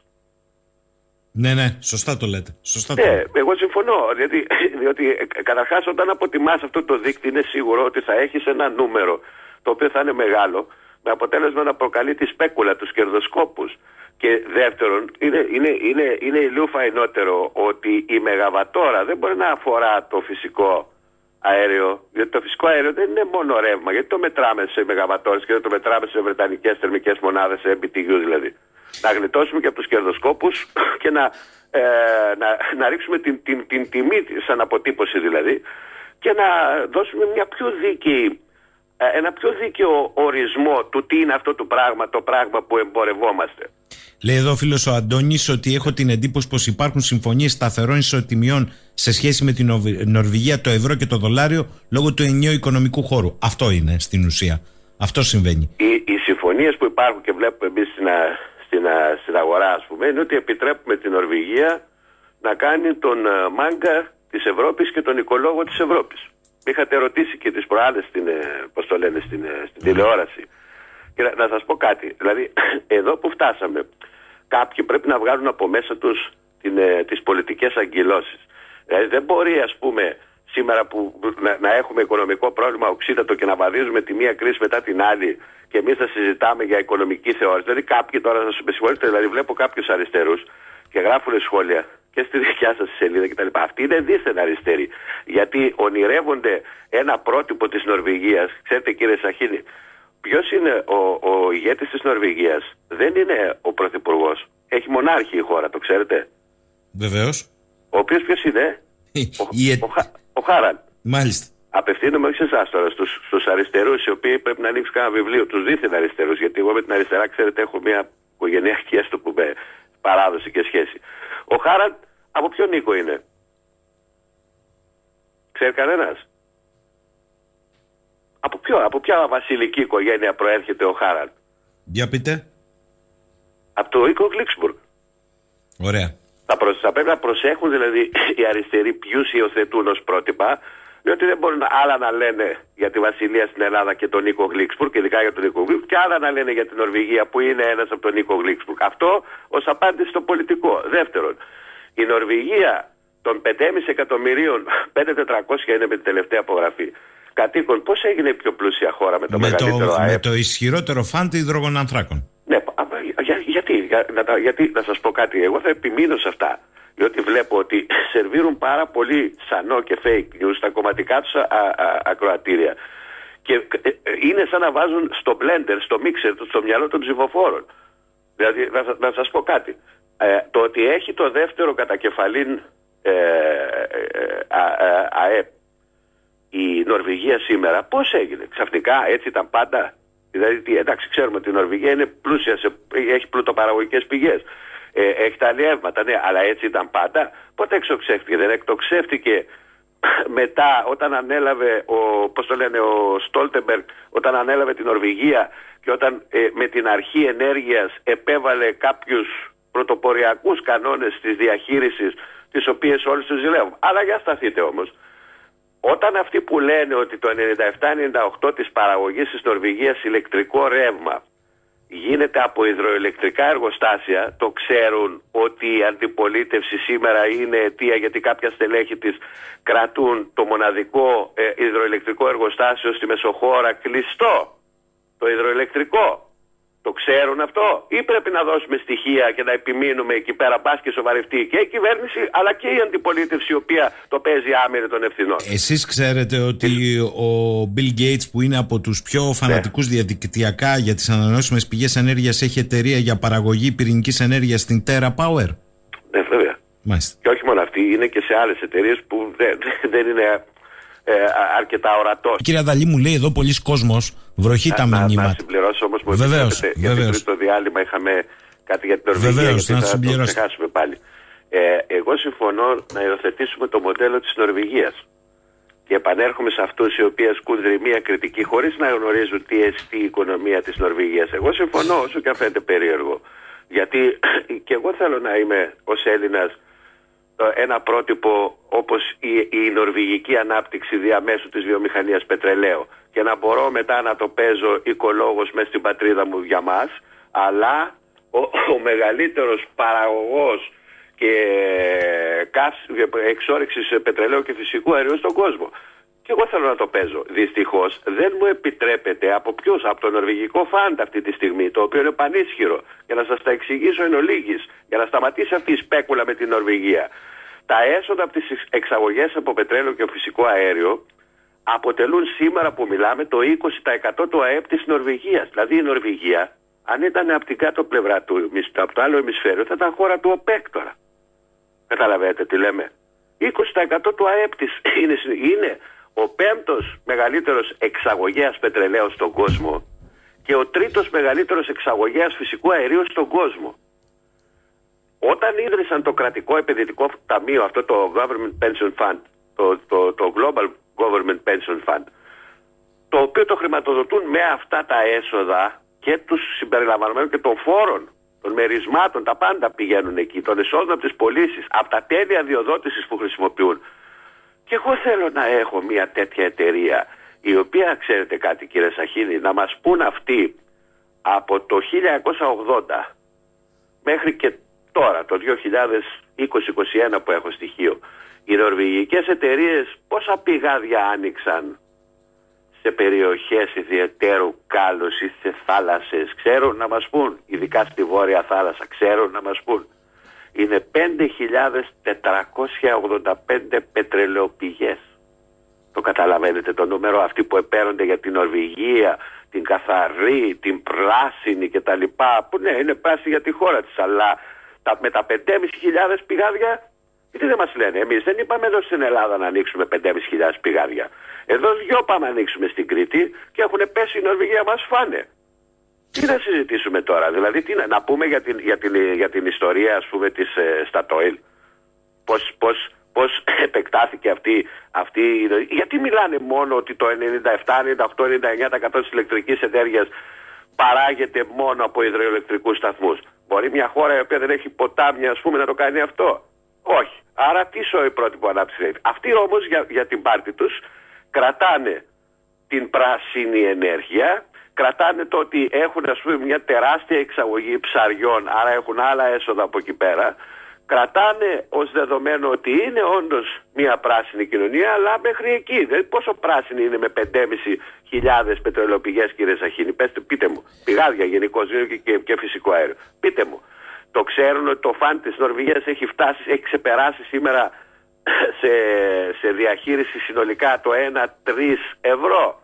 Ναι, σωστά το λέτε. Εγώ συμφωνώ. Διότι καταρχάς όταν αποτιμάς αυτό το δείκτη είναι σίγουρο ότι θα έχεις ένα νούμερο το οποίο θα είναι μεγάλο, με αποτέλεσμα να προκαλεί τη σπέκουλα, τους κερδοσκόπους. Και δεύτερον, είναι ηλίου φαϊνότερο ότι η μεγαβατόρα δεν μπορεί να αφορά το φυσικό αέριο, διότι το φυσικό αέριο δεν είναι μόνο ρεύμα. Γιατί το μετράμε σε μεγαβατόρες και δεν το μετράμε σε βρετανικές θερμικές μονάδες, σε BTU δηλαδή. Να γλιτώσουμε και από τους κερδοσκόπους και να ρίξουμε την τιμή σαν αποτύπωση δηλαδή και να δώσουμε ένα πιο δίκαιο ορισμό του τι είναι αυτό το πράγμα που εμπορευόμαστε. Λέει εδώ ο φίλος ο Αντώνης ότι έχω την εντύπωση πως υπάρχουν συμφωνίες σταθερών ισοτιμιών σε σχέση με την Νορβηγία, το ευρώ και το δολάριο λόγω του ενιαίου οικονομικού χώρου. Αυτό είναι στην ουσία. Αυτό συμβαίνει. Οι συμφωνίες που υπάρχουν και βλέπουμε εμείς στην αγορά, ας πούμε, είναι ότι επιτρέπουμε την Νορβηγία να κάνει τον μάγκα της Ευρώπης και τον οικολόγο της Ευρώπης. Είχατε ρωτήσει και τις προάλλες στην τηλεόραση. Και να σας πω κάτι. Δηλαδή, εδώ που φτάσαμε, κάποιοι πρέπει να βγάλουν από μέσα τους τις πολιτικές αγκυλώσεις. Δηλαδή, δεν μπορεί, ας πούμε, σήμερα που να έχουμε οικονομικό πρόβλημα οξύτατο και να βαδίζουμε τη μία κρίση μετά την άλλη και εμείς θα συζητάμε για οικονομική θεώρηση. Δηλαδή, κάποιοι τώρα, να σας συγχωρείτε, δηλαδή, βλέπω κάποιους αριστερούς και γράφουν σχόλια και στη δικιά σας σελίδα κτλ. Αυτοί είναι δίθεν αριστεροί. Γιατί ονειρεύονται ένα πρότυπο της Νορβηγίας. Ξέρετε, κύριε Σαχίνη, ποιος είναι ο ηγέτης της Νορβηγίας? Δεν είναι ο πρωθυπουργός. Έχει μονάρχη η χώρα, το ξέρετε? Βεβαίως. Ο οποίος ποιος είναι? Ο Χάραν. Μάλιστα. Απευθύνομαι όχι σε εσάς τώρα, στους αριστερούς, οι οποίοι πρέπει να ανοίξουν κανένα βιβλίο. Τους δίθεν αριστερούς, γιατί εγώ με την αριστερά, ξέρετε, έχω μια οικογενειακή έστω που με παράδοση και σχέση. Ο Χάραν από ποιον οίκο είναι? Ξέρει κανένας? Από ποια βασιλική οικογένεια προέρχεται ο Χάραν? Για πείτε. Από το οίκο Γλίξμπουργκ. Ωραία. Θα πρέπει να προσέχουν δηλαδή οι αριστεροί ποιους υιοθετούν ως πρότυπα, διότι δεν μπορούν άλλα να λένε για τη βασιλεία στην Ελλάδα και τον οίκο Γλίξμπουργκ, και ειδικά για τον οίκο Γλίξμπουργκ, και άλλα να λένε για την Νορβηγία που είναι ένας από τον οίκο Γλίξμπουργκ. Αυτό ως απάντηση στο πολιτικό. Δεύτερον, η Νορβηγία των 5,5 εκατομμυρίων, 5.400 είναι με την τελευταία απογραφή κατοίκων, πώς έγινε η πιο πλούσια χώρα με το μεγαλύτερο ΑΕΠ? Με το ισχυρότερο φάντι υδρογονανθράκων. Ναι, γιατί να σας πω κάτι, εγώ θα επιμείνω σε αυτά. Διότι βλέπω ότι σερβίρουν πάρα πολύ σανό και fake news στα κομματικά τους ακροατήρια. Και είναι σαν να βάζουν στο blender, στο mixer, στο μυαλό των ψηφοφόρων. Δηλαδή, να σας πω κάτι. Το ότι έχει το δεύτερο κατακεφαλήν ΑΕΠ η Νορβηγία σήμερα, πώς έγινε? Ξαφνικά έτσι ήταν πάντα? Δηλαδή, εντάξει, ξέρουμε ότι η Νορβηγία είναι πλούσια, έχει πλουτοπαραγωγικές πηγές, έχει τα αλλιεύματα, ναι, αλλά έτσι ήταν πάντα? Πότε εξοξεύτηκε? Δεν εκτοξεύτηκε μετά, όταν ανέλαβε ο Στόλτεμπεργκ, όταν ανέλαβε την Νορβηγία και όταν με την αρχή ενέργειας επέβαλε κάποιους πρωτοποριακούς κανόνες της διαχείρισης, τις οποίες όλοι τους ζηλεύουν. Αλλά για σταθείτε όμως. Όταν αυτοί που λένε ότι το 97-98 της παραγωγής της Νορβηγίας ηλεκτρικό ρεύμα γίνεται από υδροηλεκτρικά εργοστάσια, το ξέρουν ότι η αντιπολίτευση σήμερα είναι αιτία, γιατί κάποια στελέχη της κρατούν το μοναδικό υδροηλεκτρικό εργοστάσιο στη Μεσοχώρα κλειστό. Το υδροηλεκτρικό. Το ξέρουν αυτό, ή πρέπει να δώσουμε στοιχεία και να επιμείνουμε εκεί πέρα, μπας και σοβαρευτεί και η κυβέρνηση αλλά και η αντιπολίτευση, η οποία το παίζει άμυρη των ευθυνών. Εσείς ξέρετε ότι ο Bill Gates, που είναι από τους πιο φανατικούς διαδικτυακά για τις ανανεώσιμες πηγές ενέργειας, έχει εταιρεία για παραγωγή πυρηνικής ενέργειας στην TerraPower? Ναι, βέβαια. Μάλιστα. Και όχι μόνο αυτή, είναι και σε άλλες εταιρείες που δεν είναι αρκετά ορατός. Κύριε Αδαλή, μου λέει εδώ πολλοί κόσμος, βροχή τα μηνύματα. Να συμπληρώσω όμως, μου βεβαίως, γιατί πριν το διάλειμμα είχαμε κάτι για την Νορβηγία. Βεβαίως, γιατί θα το ξεχάσουμε πάλι. Εγώ συμφωνώ να υιοθετήσουμε το μοντέλο της Νορβηγίας. Και επανέρχομαι σε αυτούς οι οποίοι ασκούν δρυμία κριτική χωρίς να γνωρίζουν τι εστί η οικονομία της Νορβηγίας. Εγώ συμφωνώ, όσο και αν φαίνεται περίεργο. Γιατί και εγώ θέλω να είμαι ως Έλληνας ένα πρότυπο όπως η νορβηγική ανάπτυξη διαμέσου της βιομηχανίας πετρελαίου, και να μπορώ μετά να το παίζω οικολόγος μέσα στην πατρίδα μου για μας, αλλά ο μεγαλύτερος παραγωγός και εξόρυξης πετρελαίου και φυσικού αερίου στον κόσμο. Και εγώ θέλω να το παίζω. Δυστυχώς δεν μου επιτρέπεται από ποιους? Από το νορβηγικό φαντ αυτή τη στιγμή, το οποίο είναι πανίσχυρο. Για να σας τα εξηγήσω εν ολίγης, για να σταματήσει αυτή η σπέκουλα με την Νορβηγία. Τα έσοδα από τις εξαγωγές από πετρέλαιο και φυσικό αέριο αποτελούν σήμερα που μιλάμε το 20% του ΑΕΠ της Νορβηγίας. Δηλαδή η Νορβηγία, αν ήταν από την κάτω πλευρά από το άλλο ημισφαίριο, θα ήταν χώρα του ΟΠΕΚ τώρα. Καταλαβαίνετε τι λέμε? 20% του ΑΕΠ της είναι ο πέμπτος μεγαλύτερος εξαγωγέας πετρελαίου στον κόσμο και ο τρίτος μεγαλύτερος εξαγωγέας φυσικού αερίου στον κόσμο. Όταν ίδρυσαν το κρατικό επενδυτικό ταμείο, αυτό το Government Pension Fund, το Global Government Pension Fund, το οποίο το χρηματοδοτούν με αυτά τα έσοδα και τους συμπεριλαμβανομένων και των φόρων, των μερισμάτων, τα πάντα πηγαίνουν εκεί, των εσόδων από τις πωλήσεις, από τα τέλη αδειοδότησης που χρησιμοποιούν. Και εγώ θέλω να έχω μια τέτοια εταιρεία, η οποία, ξέρετε κάτι κύριε Σαχίνη, να μας πούν αυτοί από το 1980 μέχρι και τώρα, το 2020-2021 που έχω στοιχείο, οι νορβηγικές εταιρείες πόσα πηγάδια άνοιξαν σε περιοχές ιδιαιτέρου κάλους ή σε θάλασσες, ξέρουν να μας πούν, ειδικά στη Βόρεια Θάλασσα, ξέρουν να μας πούν. Είναι 5.485 πετρελαιοπηγές. Το καταλαβαίνετε το νούμερο? Αυτοί που επέρονται για την Νορβηγία, την καθαρή, την πράσινη κτλ. Που ναι, είναι πράσινη για τη χώρα της, αλλά με τα 5.500 πηγάδια, γιατί δεν μας λένε? Εμείς δεν είπαμε εδώ στην Ελλάδα να ανοίξουμε 5.500 πηγάδια. Εδώ δυο πάμε να ανοίξουμε στην Κρήτη και έχουν πέσει η Νορβηγία, μας φάνε. Τι να συζητήσουμε τώρα? Δηλαδή τι να πούμε για την ιστορία, ας πούμε, της Statoil? Πώς επεκτάθηκε αυτή γιατί μιλάνε μόνο ότι το 97, 98, 99% της ηλεκτρικής ενέργειας παράγεται μόνο από υδροηλεκτρικούς σταθμούς? Μπορεί μια χώρα η οποία δεν έχει ποτάμια, ας πούμε, να το κάνει αυτό? Όχι. Άρα τι σοϊ πρότυπο ανάπτυξη? Αυτοί όμως για την πάρτη τους κρατάνε την πράσινη ενέργεια, κρατάνε το ότι έχουν, ας πούμε, μια τεράστια εξαγωγή ψαριών, άρα έχουν άλλα έσοδα από εκεί πέρα. Κρατάνε ως δεδομένο ότι είναι όντως μια πράσινη κοινωνία, αλλά μέχρι εκεί. Δηλαδή πόσο πράσινη είναι με 5.500 πετρελαιοπηγές, κύριε Σαχίνη? Πείτε μου. Πηγάδια γενικώς και φυσικό αέριο. Πείτε μου. Το ξέρουν ότι το φαν της Νορβηγίας έχει ξεπεράσει σήμερα σε διαχείριση συνολικά το 1-3 ευρώ.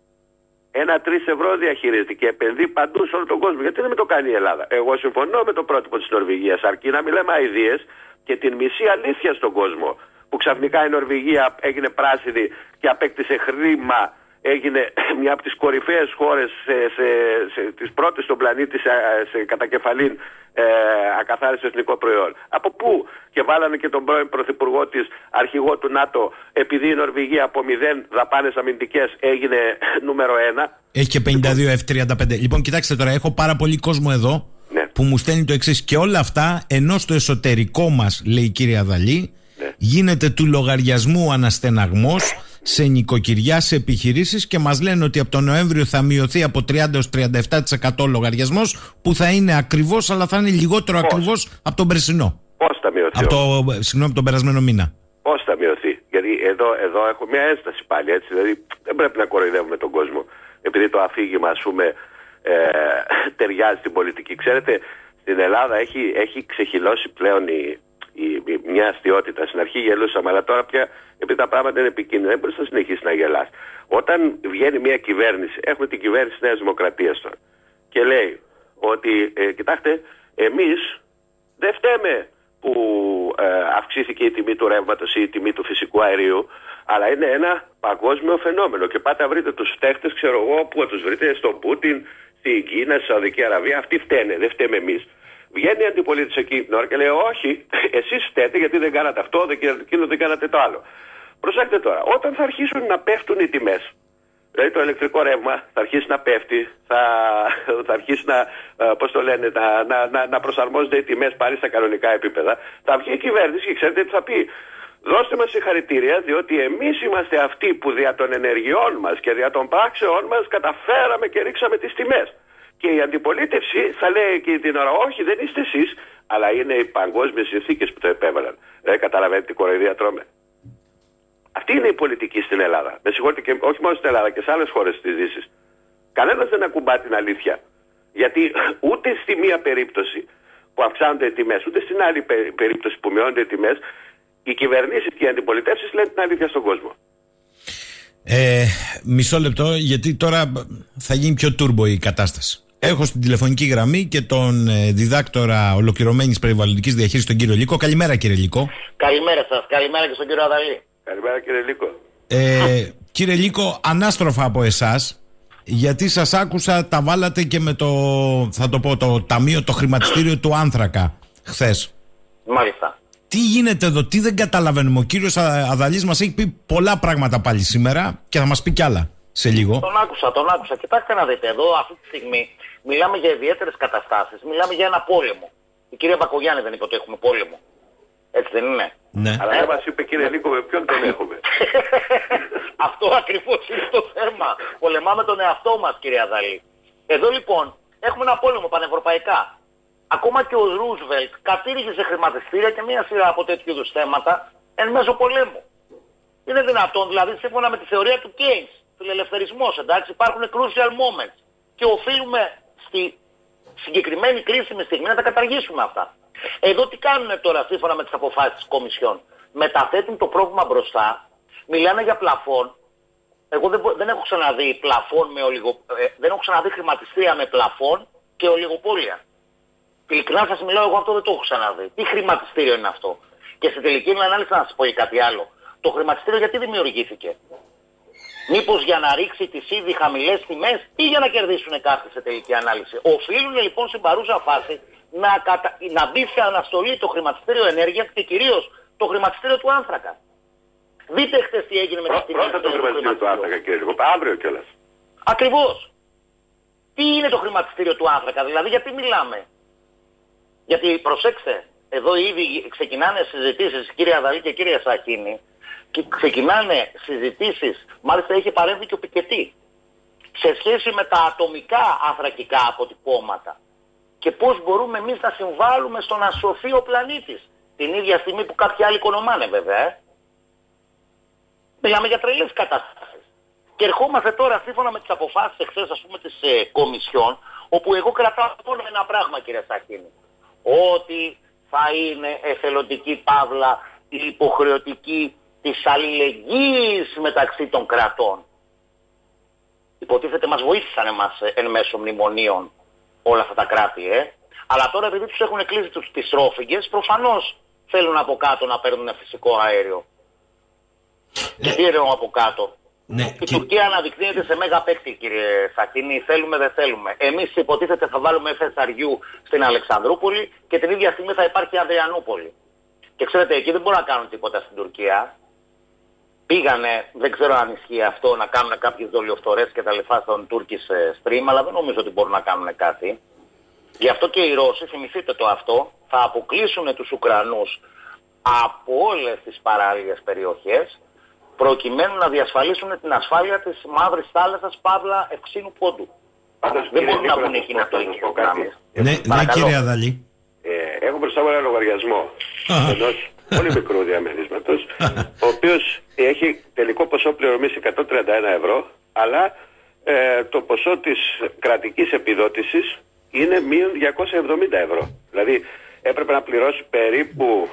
1-3 ευρώ διαχειρίζεται και επενδύει παντού σε όλο τον κόσμο. Γιατί δεν με το κάνει η Ελλάδα? Εγώ συμφωνώ με το πρότυπο της Νορβηγίας, αρκεί να μην λέμε αηδίες και την μισή αλήθεια στον κόσμο. Που ξαφνικά η Νορβηγία έγινε πράσινη και απέκτησε χρήμα, έγινε μια από τις κορυφαίες χώρες, τις πρώτες στον πλανήτη σε κατακεφαλήν ακαθάριστο εθνικό προϊόν. Από πού? Και βάλανε και τον πρώην πρωθυπουργό της, αρχηγό του ΝΑΤΟ, επειδή η Νορβηγία από 0 δαπάνες αμυντικές έγινε νούμερο 1. Έχει και 52 F-35. Λοιπόν, κοιτάξτε τώρα, έχω πάρα πολύ κόσμο εδώ, ναι, που μου στέλνει το εξής. Και όλα αυτά, ενώ στο εσωτερικό μας, λέει η κυρία Αδαλή, ναι, γίνεται του λογαριασμού αναστεναγμός σε νοικοκυριά, σε επιχειρήσεις, και μας λένε ότι από τον Νοέμβριο θα μειωθεί από 30% έως 37% λογαριασμός, που θα είναι ακριβώς, αλλά θα είναι λιγότερο ακριβώς από τον περσινό. Πώς θα μειωθεί? Από τον περασμένο μήνα. Πώς θα μειωθεί? Γιατί εδώ έχω μια ένσταση πάλι, έτσι. Δηλαδή δεν πρέπει να κοροϊδεύουμε τον κόσμο. Επειδή το αφήγημα, ας πούμε, ταιριάζει στην πολιτική. Ξέρετε, στην Ελλάδα έχει ξεχυλώσει πλέον μια αστιότητα. Στην αρχή γελούσαμε, αλλά τώρα πια, επειδή τα πράγματα είναι επικίνδυνα, δεν μπορεί να συνεχίσει να γελάς. Όταν βγαίνει μια κυβέρνηση, έχουμε την κυβέρνηση της Νέας Δημοκρατίας τώρα, και λέει ότι κοιτάξτε, εμείς δεν φταίμε που αυξήθηκε η τιμή του ρεύματος ή η τιμή του φυσικού αερίου, αλλά είναι ένα παγκόσμιο φαινόμενο. Και πάτε να βρείτε τους φταίχτες, ξέρω εγώ, που θα τους βρείτε στον Πούτιν, στην Κίνα, στη Σαουδική Αραβία. Αυτοί φταίνε, δεν φταίμε εμείς. Βγαίνει η αντιπολίτευση εκεί την ώρα και λέει: όχι, εσείς φταίτε γιατί δεν κάνατε αυτό, δεν κάνατε το άλλο. Προσέξτε τώρα, όταν θα αρχίσουν να πέφτουν οι τιμές, δηλαδή το ηλεκτρικό ρεύμα θα αρχίσει να πέφτει, θα αρχίσει να προσαρμόζονται οι τιμές πάλι στα κανονικά επίπεδα, θα βγει η κυβέρνηση και ξέρετε τι θα πει. Δώστε μας συγχαρητήρια, διότι εμείς είμαστε αυτοί που δια των ενεργειών μας και δια των πράξεών μας καταφέραμε και ρίξαμε τις τιμές. Και η αντιπολίτευση θα λέει εκείνη την ώρα: όχι, δεν είστε εσείς, αλλά είναι οι παγκόσμιες συνθήκες που το επέβαλαν. Δεν καταλαβαίνετε τι κοροϊδία τρώμε. Αυτή είναι η πολιτική στην Ελλάδα. Με συγχωρείτε, και όχι μόνο στην Ελλάδα και σε άλλες χώρες της Δύσης. Κανένας δεν ακουμπά την αλήθεια. Γιατί ούτε στη μία περίπτωση που αυξάνονται οι τιμές, ούτε στην άλλη περίπτωση που μειώνονται οι τιμές, οι κυβερνήσεις και οι αντιπολιτεύσεις λένε την αλήθεια στον κόσμο. Μισό λεπτό, γιατί τώρα θα γίνει πιο τούρμπο η κατάσταση. Έχω στην τηλεφωνική γραμμή και τον διδάκτορα ολοκληρωμένης περιβαλλοντικής διαχείρισης, τον κύριο Λύκο. Καλημέρα, κύριε Λύκο. Καλημέρα σας. Καλημέρα και στον κύριο Αδαλή. Καλημέρα, κύριε Λύκο. Κύριε Λύκο, ανάστροφα από εσάς, γιατί σας άκουσα τα βάλατε και με το ταμείο, το χρηματιστήριο του άνθρακα χθες. Μάλιστα. Τι γίνεται εδώ, τι δεν καταλαβαίνουμε? Ο κύριος Αδαλής μας έχει πει πολλά πράγματα πάλι σήμερα και θα μας πει κι άλλα σε λίγο. Τον άκουσα. Κοιτάξτε να δείτε, εδώ αυτή τη στιγμή μιλάμε για ιδιαίτερες καταστάσεις, μιλάμε για ένα πόλεμο. Η κυρία Μπακογιάννη δεν είπε ότι έχουμε πόλεμο. Έτσι δεν είναι? Ναι. Αλλά δεν μας είπε, κύριε Λύκο, με ποιον τον έχουμε. Αυτό ακριβώς είναι το θέμα. Πολεμάμε τον εαυτό μας, κύριε Αδαλή. Εδώ λοιπόν έχουμε ένα πόλεμο πανευρωπαϊκά. Ακόμα και ο Ρούσβελτ κατήργησε χρηματιστήρια και μία σειρά από τέτοιου είδους θέματα εν μέσω πολέμου. Είναι δυνατόν, δηλαδή, σύμφωνα με τη θεωρία του Keynes, φιλελευθερισμός, εντάξει, υπάρχουν crucial moments και οφείλουμε στη συγκεκριμένη κρίσιμη στιγμή να τα καταργήσουμε αυτά. Εδώ τι κάνουν τώρα, σύμφωνα με τις αποφάσεις της Κομισιόν? Μεταθέτουν το πρόβλημα μπροστά, μιλάνε για πλαφόν. Εγώ δεν έχω ξαναδεί πλαφόν δεν έχω ξαναδεί χρηματιστήρια με πλαφόν και ολιγοπόλια. Ειλικρινά σας μιλάω, εγώ αυτό δεν το έχω ξαναδεί. Τι χρηματιστήριο είναι αυτό? Και στη τελική ανάλυση να σας πω κάτι άλλο. Το χρηματιστήριο γιατί δημιουργήθηκε? Μήπως για να ρίξει τις ήδη χαμηλές τιμές ή για να κερδίσουν κάποιοι σε τελική ανάλυση? Οφείλουν λοιπόν στην παρούσα φάση να μπει σε αναστολή το χρηματιστήριο ενέργειας και κυρίως το χρηματιστήριο του άνθρακα. Δείτε χτες τι έγινε με τις τιμές. Πρώτα το χρηματιστήριο του άνθρακα, κύριε Λύκο, αύριο κιόλας. Ακριβώς. Τι είναι το χρηματιστήριο του άνθρακα, δηλαδή γιατί μιλάμε? Γιατί προσέξτε, εδώ ήδη ξεκινάνε συζητήσεις, κύριε Αδαλή και κύριε Σαχίνη, και ξεκινάνε συζητήσεις, μάλιστα έχει παρέμβει και ο Πικετή, σε σχέση με τα ατομικά ανθρακικά αποτυπώματα και πώς μπορούμε εμείς να συμβάλλουμε στο να σωθεί ο πλανήτης την ίδια στιγμή που κάποιοι άλλοι οικονομάνε, βέβαια. Μιλάμε για τρελές καταστάσεις. Και ερχόμαστε τώρα σύμφωνα με τις αποφάσεις εχθές, ας πούμε, της Κομισιόν, όπου εγώ κρατάω μόνο ένα πράγμα, κύριε Σαχίνη, ότι θα είναι εθελοντική παύλα η υποχρεωτική της αλληλεγγύης μεταξύ των κρατών. Υποτίθεται μας βοήθησαν εμάς εν μέσω μνημονίων όλα αυτά τα κράτη, αλλά τώρα επειδή τους έχουν κλείσει τις τρόφιγγες, προφανώς θέλουν από κάτω να παίρνουν φυσικό αέριο. Και τι εννοώ από κάτω? Ναι, η Τουρκία αναδεικνύεται σε μέγα παίκτη, κύριε Σαχίνη, θέλουμε δεν θέλουμε. Εμείς υποτίθεται θα βάλουμε FSRU στην Αλεξανδρούπολη και την ίδια στιγμή θα υπάρχει Ανδριανούπολη. Και ξέρετε, εκεί δεν μπορούν να κάνουν τίποτα στην Τουρκία. Πήγανε, δεν ξέρω αν ισχύει αυτό, να κάνουν κάποιες δολιοφθορές και τα λεφτά στον Turkish Stream, αλλά δεν νομίζω ότι μπορούν να κάνουν κάτι. Γι' αυτό και οι Ρώσοι, θυμηθείτε το αυτό, θα αποκλείσουν τους Ουκρανούς από όλες τις παράλληλες περιοχές, προκειμένου να διασφαλίσουν την ασφάλεια της Μαύρης Θάλασσας, παύλα Ευξήνου Πόντου. Δεν μπορούν να βγουν εκείνο το ίδιο. Ναι, κύριε Αδαλή. Έχω μπροστά μου ένα λογαριασμό ενός πολύ μικρού διαμερίσματος, ο οποίος έχει τελικό ποσό πληρωμής 131 ευρώ, αλλά το ποσό της κρατικής επιδότησης είναι μείον 270 ευρώ. Δηλαδή έπρεπε να πληρώσει περίπου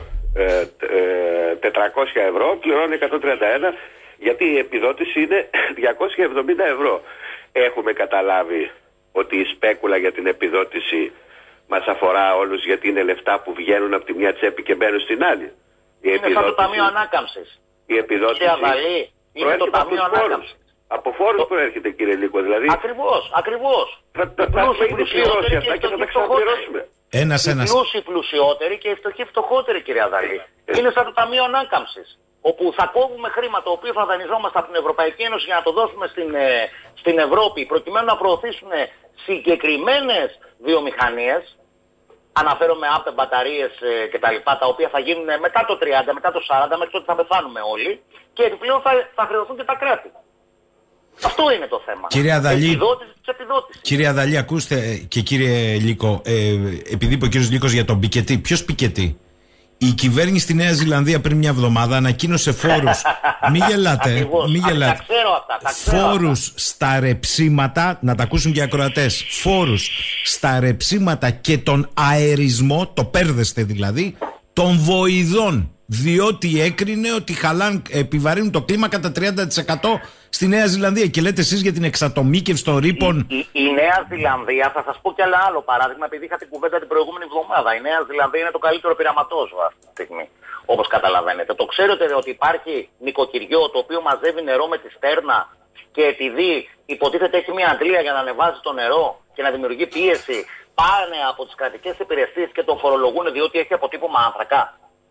400 ευρώ, πληρώνει 131, γιατί η επιδότηση είναι 270 ευρώ. Έχουμε καταλάβει ότι η σπέκουλα για την επιδότηση μας αφορά όλους, γιατί είναι λεφτά που βγαίνουν από τη μια τσέπη και μπαίνουν στην άλλη. Είναι σαν το Ταμείο Ανάκαμψης. Η επιδότηση είναι το Ταμείο Ανάκαμψης. Από φόρους προέρχεται, κύριε Λύκο, δηλαδή. Ακριβώς. Θα ήδη πληρώσει αυτά και θα τα ξαναπληρώσουμε. Οι πλούσιοι πλουσιότεροι και οι φτωχοί φτωχότεροι, κύριε Αδαλή. Είναι σαν το Ταμείο Ανάκαμψης, όπου θα κόβουμε χρήμα το οποίο θα δανειζόμαστε από την Ευρωπαϊκή Ένωση για να το δώσουμε στην Ευρώπη, προκειμένου να προωθήσουν συγκεκριμένες βιομηχανίες. Αναφέρομαι άπτε, μπαταρίες κτλ. Τα οποία θα γίνουν μετά το 30, μετά το 40, μέχρι τότε θα πεθάνουμε όλοι. Και επιπλέον θα χρεωθούν και τα κράτη. Αυτό είναι το θέμα. Κύριε Αδαλή, ακούστε, και κύριε Λύκο, επειδή είπε ο κύριος Λύκος για τον πικετή, ποιος πικετή? Η κυβέρνηση στη Νέα Ζηλανδία πριν μια εβδομάδα ανακοίνωσε φόρους. Μην γελάτε. Τα ξέρω αυτά. Φόρους στα ρεψίματα, να τα ακούσουν και οι ακροατές. Φόρους στα ρεψίματα και τον αερισμό, το πέρδεστε δηλαδή, των βοηδών. Διότι έκρινε ότι επιβαρύνουν το κλίμα κατά 30% στη Νέα Ζηλανδία. Και λέτε εσείς για την εξατομίκευση των ρήπων. Η Νέα Ζηλανδία, θα σας πω κι άλλο παράδειγμα, επειδή είχα την κουβέντα την προηγούμενη εβδομάδα. Η Νέα Ζηλανδία είναι το καλύτερο πειραματόζωο αυτή τη στιγμή, όπως καταλαβαίνετε. Το ξέρετε ότι υπάρχει νοικοκυριό το οποίο μαζεύει νερό με τη στέρνα και επειδή υποτίθεται έχει μια αντλία για να ανεβάζει το νερό και να δημιουργεί πίεση, πάνε από τις κρατικές υπηρεσίες και τον φορολογούν διότι έχει αποτύπωμα άνθρακα.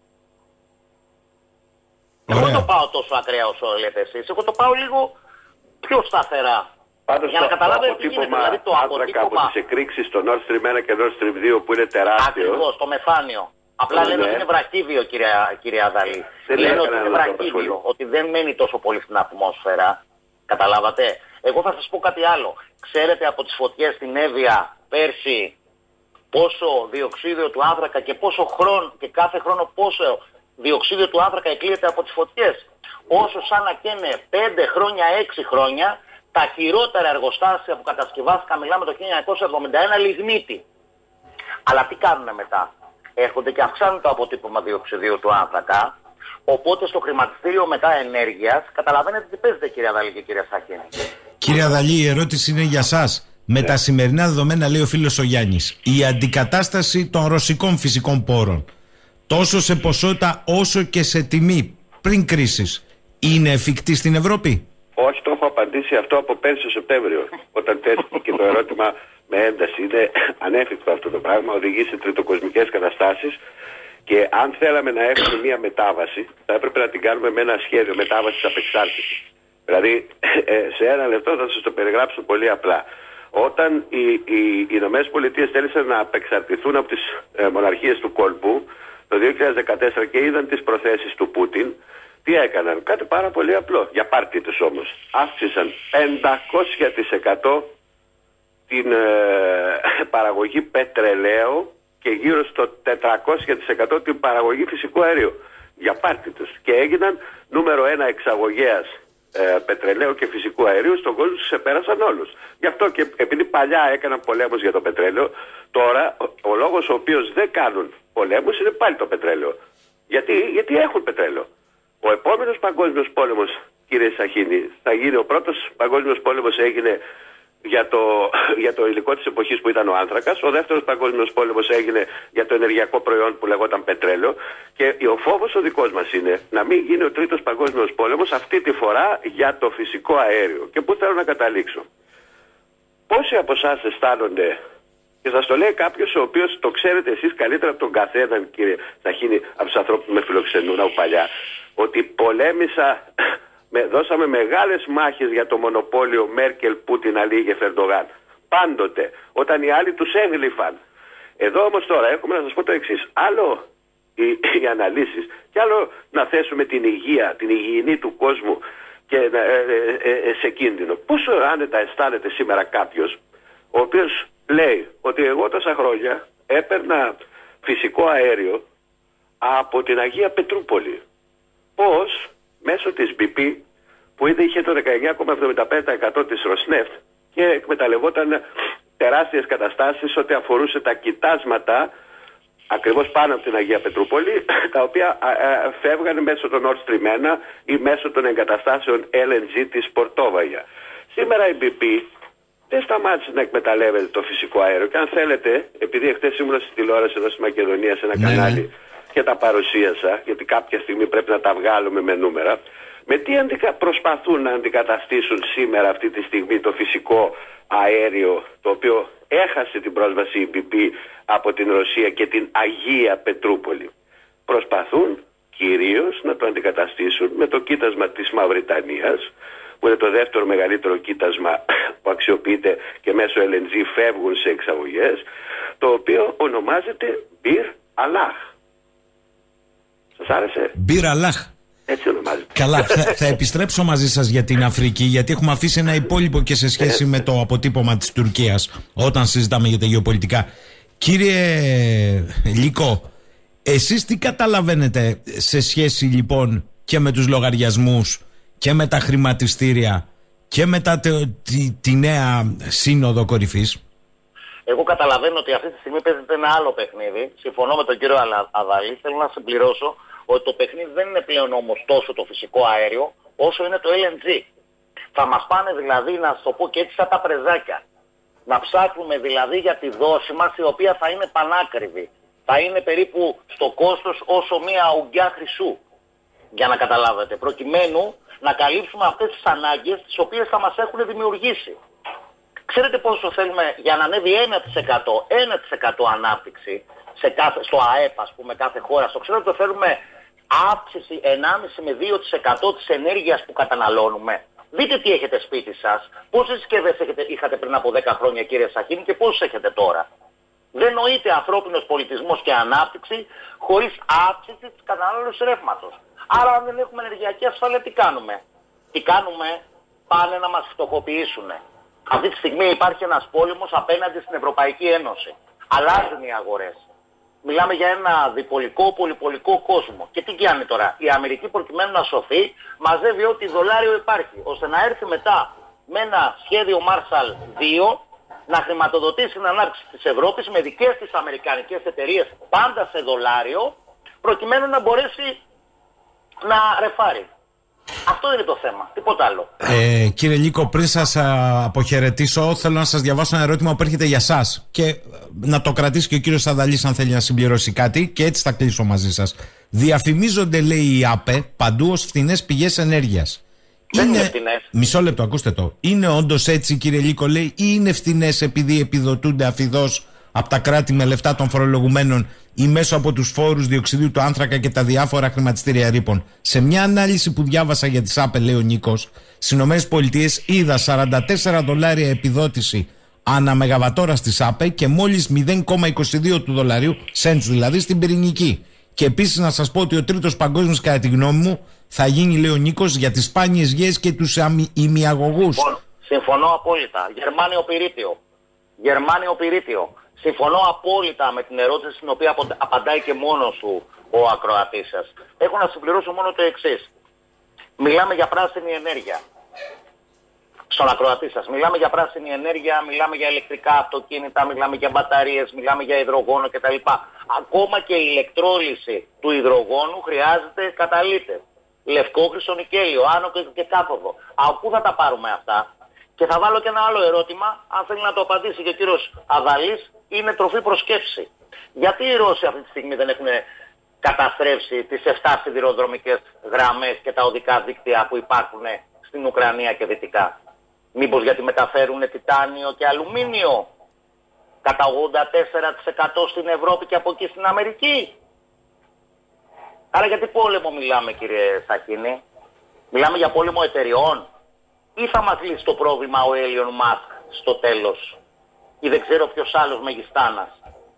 Εγώ δεν το πάω τόσο ακραία όσο λέτε εσείς. Εγώ το πάω λίγο πιο σταθερά. Πάντως για να καταλάβετε τι γίνεται. Δηλαδή το αποτύπωμα από τις εκρήξεις στο Nord Stream 1 και Nord Stream 2 που είναι τεράστιο. Ακριβώς, το μεθάνιο. Απλά λένε ότι είναι βραχύδιο, κύριε Αδαλή. Λένε ότι είναι βραχύδιο, ότι δεν μένει τόσο πολύ στην ατμόσφαιρα. Καταλάβατε. Εγώ θα σας πω κάτι άλλο. Ξέρετε από τις φωτιές στην Εύβοια πέρσι πόσο διοξείδιο του άνθρακα και πόσο χρόνο και κάθε χρόνο πόσο διοξείδιο του άνθρακα εκλείεται από τις φωτιές? Όσο σαν να καίνε 5 χρόνια, 6 χρόνια, τα χειρότερα εργοστάσια που κατασκευάστηκαν, μιλάμε το 1971, λιγνίτη. Αλλά τι κάνουνε μετά? Έρχονται και αυξάνουν το αποτύπωμα διοξειδίου του άνθρακα. Οπότε στο χρηματιστήριο μετά ενέργειας, καταλαβαίνετε τι παίζετε, κύριε Αδαλή και κύριε Σαχίνη. Κύριε Αδαλή, η ερώτηση είναι για σας. Με τα σημερινά δεδομένα, λέει ο φίλος ο Γιάννης, η αντικατάσταση των ρωσικών φυσικών πόρων, τόσο σε ποσότητα όσο και σε τιμή, πριν κρίσης, είναι εφικτή στην Ευρώπη? Όχι, το έχω απαντήσει αυτό από πέρσι το Σεπτέμβριο, όταν τέθηκε το ερώτημα με ένταση. Είναι ανέφικτο αυτό το πράγμα, οδηγεί σε τριτοκοσμικές καταστάσεις και αν θέλαμε να έχουμε μια μετάβαση, θα έπρεπε να την κάνουμε με ένα σχέδιο μετάβασης απεξάρτησης. Δηλαδή, σε ένα λεπτό θα σας το περιγράψω πολύ απλά. Όταν οι Ηνωμένες Πολιτείες θέλησαν να απεξαρτηθούν από τις μοναρχίες του κόλπου το 2014 και είδαν τις προθέσεις του Πούτιν, τι έκαναν? Κάτι πάρα πολύ απλό, για πάρτι τους όμως. Αύξησαν 500% την παραγωγή πετρελαίου και γύρω στο 400% την παραγωγή φυσικού αερίου. Για πάρτι τους. Και έγιναν νούμερο 1 εξαγωγέας πετρελαίου και φυσικού αερίου στον κόσμο, τους ξεπέρασαν όλους. Γι' αυτό και επειδή παλιά έκαναν πολέμους για το πετρέλαιο, τώρα ο λόγος ο οποίος δεν κάνουν πολέμους είναι πάλι το πετρέλαιο. Γιατί έχουν πετρέλαιο. Ο επόμενος παγκόσμιος πόλεμος, κύριε Σαχίνη, θα γίνει, ο πρώτος παγκόσμιος πόλεμος έγινε για το υλικό της εποχής που ήταν ο άνθρακας. Ο δεύτερος παγκόσμιος πόλεμος έγινε για το ενεργειακό προϊόν που λεγόταν πετρέλαιο. Και ο φόβος ο δικός μας είναι να μην γίνει ο τρίτος παγκόσμιος πόλεμος, αυτή τη φορά για το φυσικό αέριο. Και πού θέλω να καταλήξω? Πόσοι από εσάς αισθάνονται, και σας το λέει κάποιος ο οποίος το ξέρετε εσείς καλύτερα από τον καθέναν, κύριε Σαχίνη, από τους ανθρώπους που με φιλοξενούν από παλιά, ότι πολέμησα. Δώσαμε μεγάλες μάχες για το μονοπόλιο Μέρκελ, Πούτιν, Αλίγε, Φερντογάν. Πάντοτε, όταν οι άλλοι τους έγλυφαν. Εδώ όμως τώρα έχουμε να σας πω το εξής. Άλλο οι αναλύσεις και άλλο να θέσουμε την υγεία, την υγιεινή του κόσμου και σε κίνδυνο. Πόσο άνετα αισθάνεται σήμερα κάποιος ο οποίος λέει ότι εγώ τόσα χρόνια έπαιρνα φυσικό αέριο από την Αγία Πετρούπολη. Πώς μέσω της BP που είχε το 19,75% της Rosneft και εκμεταλλευόταν τεράστιες καταστάσεις ό,τι αφορούσε τα κοιτάσματα ακριβώς πάνω από την Αγία Πετρούπολη, τα οποία φεύγανε μέσω των Nord Stream 1 ή μέσω των εγκαταστάσεων LNG της Πορτόβαγια. Σήμερα η BP δεν σταμάτησε να εκμεταλλεύεται το φυσικό αέριο και αν θέλετε, επειδή εχθές ήμουν στη τηλεόραση εδώ στη Μακεδονία σε ένα κανάλι και τα παρουσίασα, γιατί κάποια στιγμή πρέπει να τα βγάλουμε με νούμερα, με τι προσπαθούν να αντικαταστήσουν σήμερα αυτή τη στιγμή το φυσικό αέριο, το οποίο έχασε την πρόσβαση η BP από την Ρωσία και την Αγία Πετρούπολη. Προσπαθούν κυρίως να το αντικαταστήσουν με το κοίτασμα της Μαυριτανίας, που είναι το δεύτερο μεγαλύτερο κοίτασμα που αξιοποιείται και μέσω LNG φεύγουν σε εξαγωγές, το οποίο ονομάζεται Bir Allah. Σας άρεσε? Bir Allah. Έτσι ονομάζεται. Καλά, θα επιστρέψω μαζί σας για την Αφρική, γιατί έχουμε αφήσει ένα υπόλοιπο και σε σχέση με το αποτύπωμα της Τουρκίας όταν συζητάμε για τα γεωπολιτικά. Κύριε Λύκο, εσείς τι καταλαβαίνετε σε σχέση λοιπόν και με τους λογαριασμούς και με τα χρηματιστήρια και με τη νέα σύνοδο κορυφής? Εγώ καταλαβαίνω ότι αυτή τη στιγμή παίζεται ένα άλλο παιχνίδι. Συμφωνώ με τον κύριο Αδαλή. Θέλω να συμπληρώσω ότι το παιχνίδι δεν είναι πλέον όμως τόσο το φυσικό αέριο όσο είναι το LNG. Θα μας πάνε δηλαδή, να σας το πω και έτσι, σαν τα πρεζάκια. Να ψάχνουμε δηλαδή για τη δόση μας, η οποία θα είναι πανάκριβη. Θα είναι περίπου στο κόστος όσο μία ουγγιά χρυσού. Για να καταλάβετε. Προκειμένου να καλύψουμε αυτές τις ανάγκες τις οποίες θα μας έχουν δημιουργήσει. Ξέρετε πόσο θέλουμε για να ανέβει 1% ανάπτυξη στο ΑΕΠ, ας πούμε, κάθε χώρα. Στο ξέρετε ότι θέλουμε αύξηση 1,5 με 2% της ενέργειας που καταναλώνουμε. Δείτε τι έχετε σπίτι σας. Πόσες συσκευές είχατε πριν από 10 χρόνια, κύριε Σαχίνη, και πόσες έχετε τώρα? Δεν νοείται ανθρώπινος πολιτισμός και ανάπτυξη χωρίς αύξηση της κατανάλωσης ρεύματος. Άρα, αν δεν έχουμε ενεργειακή ασφάλεια, τι κάνουμε? Πάνε να μας φτωχοποιήσουν. Αυτή τη στιγμή υπάρχει ένας πόλεμος απέναντι στην Ευρωπαϊκή Ένωση. Αλλάζουν οι αγορές. Μιλάμε για ένα διπολικό, πολυπολικό κόσμο. Και τι κάνει τώρα? Η Αμερική, προκειμένου να σωθεί, μαζεύει ό,τι δολάριο υπάρχει, ώστε να έρθει μετά με ένα σχέδιο Marshall 2 να χρηματοδοτήσει την ανάπτυξη της Ευρώπης με δικές της αμερικανικές εταιρείες, πάντα σε δολάριο, προκειμένου να μπορέσει να ρεφάρει. Αυτό είναι το θέμα, τίποτα άλλο. Κύριε Λύκο, πριν σας αποχαιρετήσω, θέλω να σας διαβάσω ένα ερώτημα που έρχεται για σας και να το κρατήσει και ο κύριος Αδαλής αν θέλει να συμπληρώσει κάτι, και έτσι θα κλείσω μαζί σας. Διαφημίζονται, λέει, η ΑΠΕ παντού ως φθηνές πηγές ενέργειας. Δεν είναι φθηνές. Μισό λεπτό, ακούστε το. Είναι όντως έτσι, κύριε Λύκο, λέει, ή είναι φθηνές επειδή επιδοτούνται αφιδώς από τα κράτη με λεφτά των φορολογουμένων ή μέσω από τους φόρους διοξιδίου του άνθρακα και τα διάφορα χρηματιστήρια ρήπων? Σε μια ανάλυση που διάβασα για τις ΑΠΕ, λέει ο Νίκος, στις ΗΠΑ είδα $44 επιδότηση ανά μεγαβατόρα στις ΑΠΕ και μόλις 0,22 του δολαρίου, cents δηλαδή, στην πυρηνική. Και επίσης να σας πω ότι ο τρίτος παγκόσμιος, κατά τη γνώμη μου, θα γίνει, λέει ο Νίκος, για τις σπάνιες γέες και τους ημιαγωγούς. Συμφωνώ απόλυτα. Γερμάνιο πυρίτιο. Συμφωνώ απόλυτα με την ερώτηση στην οποία απαντάει και μόνος του ο ακροατής σας. Έχω να συμπληρώσω μόνο το εξής. Μιλάμε για πράσινη ενέργεια. Στον ακροατή σας. Μιλάμε για πράσινη ενέργεια, μιλάμε για ηλεκτρικά αυτοκίνητα, μιλάμε για μπαταρίες, μιλάμε για υδρογόνο κτλ. Ακόμα και η ηλεκτρόλυση του υδρογόνου χρειάζεται καταλύτες. Λευκό, χρυσονικέλιο, άνω και κάθοδο. Από πού θα τα πάρουμε αυτά? Και θα βάλω και ένα άλλο ερώτημα, αν θέλει να το απαντήσει και ο κύριος Αδαλής, είναι τροφή προς σκέψη. Γιατί οι Ρώσοι αυτή τη στιγμή δεν έχουν καταστρέψει τις 7 σιδηροδρομικές γραμμές και τα οδικά δίκτυα που υπάρχουν στην Ουκρανία και δυτικά? Μήπως γιατί μεταφέρουν τιτάνιο και αλουμίνιο κατά 84% στην Ευρώπη και από εκεί στην Αμερική? Άρα γιατί πόλεμο μιλάμε, κύριε Σαχίνη? Μιλάμε για πόλεμο εταιριών? Ή θα μας λύσει το πρόβλημα ο Elon Musk στο τέλος? Ή δεν ξέρω ποιος άλλος μεγιστάνας?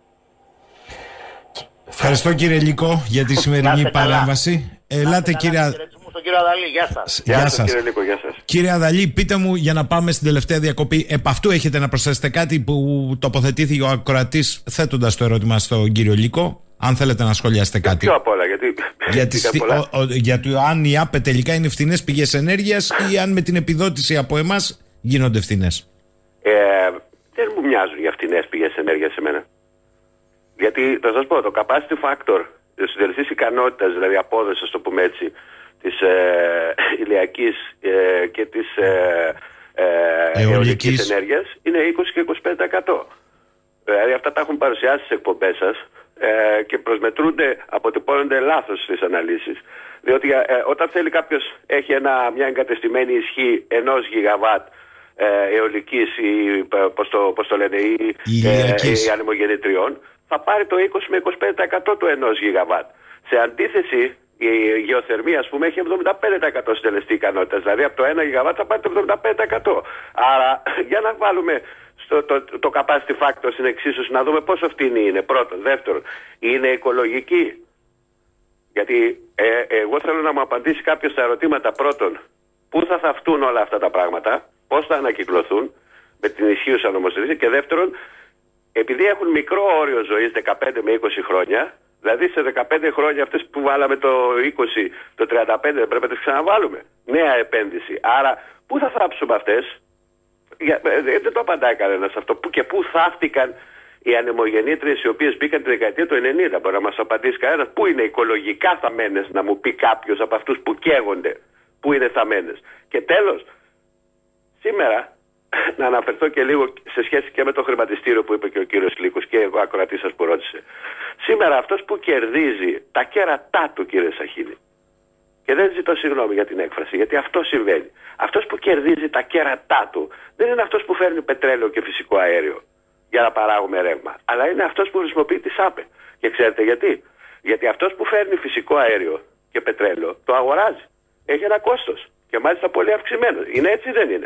Ευχαριστώ, κύριε Λύκο, για τη σημερινή παρέμβαση. Ελάτε, κύριε... Στον κύριο Αδαλή, γεια σας. Γεια σας, κύριε Λύκο, γεια σας. Κύριε Αδαλή, πείτε μου, για να πάμε στην τελευταία διακοπή, επ' αυτού έχετε να προσθέσετε κάτι που τοποθετήθηκε ο ακροατής θέτοντας το ερώτημα στον κύριο Λύκο? Αν θέλετε να σχολιάσετε κάτι. Πιο απ' όλα, γιατί αν η ΑΠΕ τελικά είναι φθηνές πηγές ενέργειας ή αν με την επιδότηση από εμάς γίνονται φθηνές. δεν μου μοιάζουν για φτηνές πηγές ενέργειας σε μένα. Γιατί θα σας πω, το capacity factor της συντηρητικής ικανότητας, δηλαδή απόδοσης, ας το πούμε έτσι, της ηλιακής και της αιωλικής ενέργειας είναι 20 και 25%. Δηλαδή αυτά τα έχουν παρουσιάσει στις εκπομπές σας και προσμετρούνται, αποτυπώνονται λάθος στις αναλύσεις. Διότι όταν θέλει κάποιος, έχει μια εγκατεστημένη ισχύ 1 γιγαβάτ αιωλικής ή πώς το λένε, ή ανεμογεννητριών, θα πάρει το 20 με 25% του 1 γιγαβάτ. Σε αντίθεση, η γεωθερμία, ας πούμε, έχει 75% συντελεστή ικανότητα. Δηλαδή από το 1 γιγαβάτ θα πάρει το 75%. Άρα, για να βάλουμε το capacity factor στην εξίσωση, να δούμε πόσο φτηνή είναι. Πρώτον. Δεύτερον, είναι οικολογική. Γιατί εγώ θέλω να μου απαντήσει κάποιος στα ερωτήματα. Πρώτον, πού θα θαυτούν όλα αυτά τα πράγματα, πώς θα ανακυκλωθούν με την ισχύουσα νομοθεσία. Και δεύτερον, επειδή έχουν μικρό όριο ζωής 15 με 20 χρόνια, δηλαδή σε 15 χρόνια αυτές που βάλαμε το 20, το 35 δεν πρέπει να τις ξαναβάλουμε. Νέα επένδυση. Άρα πού θα θάψουμε αυτές? Δεν το απαντάει κανένας αυτό. Και πού θαύτηκαν οι ανεμογεννήτριες οι οποίες μπήκαν τη δεκαετία του 90? Μπορεί να μας απαντήσει κανένας? Πού είναι οικολογικά θαμμένες, να μου πει κάποιος από αυτούς που καίγονται? Πού είναι θαμμένες? Και τέλος, σήμερα να αναφερθώ και λίγο σε σχέση και με το χρηματιστήριο που είπε και ο κύριος Λύκος και ο ακροατής σας που ρώτησε. Σήμερα αυτός που κερδίζει τα κέρατά του, κύριε Σαχίνη, και δεν ζητώ συγγνώμη για την έκφραση, γιατί αυτό συμβαίνει. Αυτός που κερδίζει τα κέρατά του δεν είναι αυτός που φέρνει πετρέλαιο και φυσικό αέριο για να παράγουμε ρεύμα, αλλά είναι αυτός που χρησιμοποιεί τις ΑΠΕ. Και ξέρετε γιατί? Γιατί αυτός που φέρνει φυσικό αέριο και πετρέλαιο το αγοράζει. Έχει ένα κόστος και μάλιστα πολύ αυξημένο. Είναι έτσι ή δεν είναι?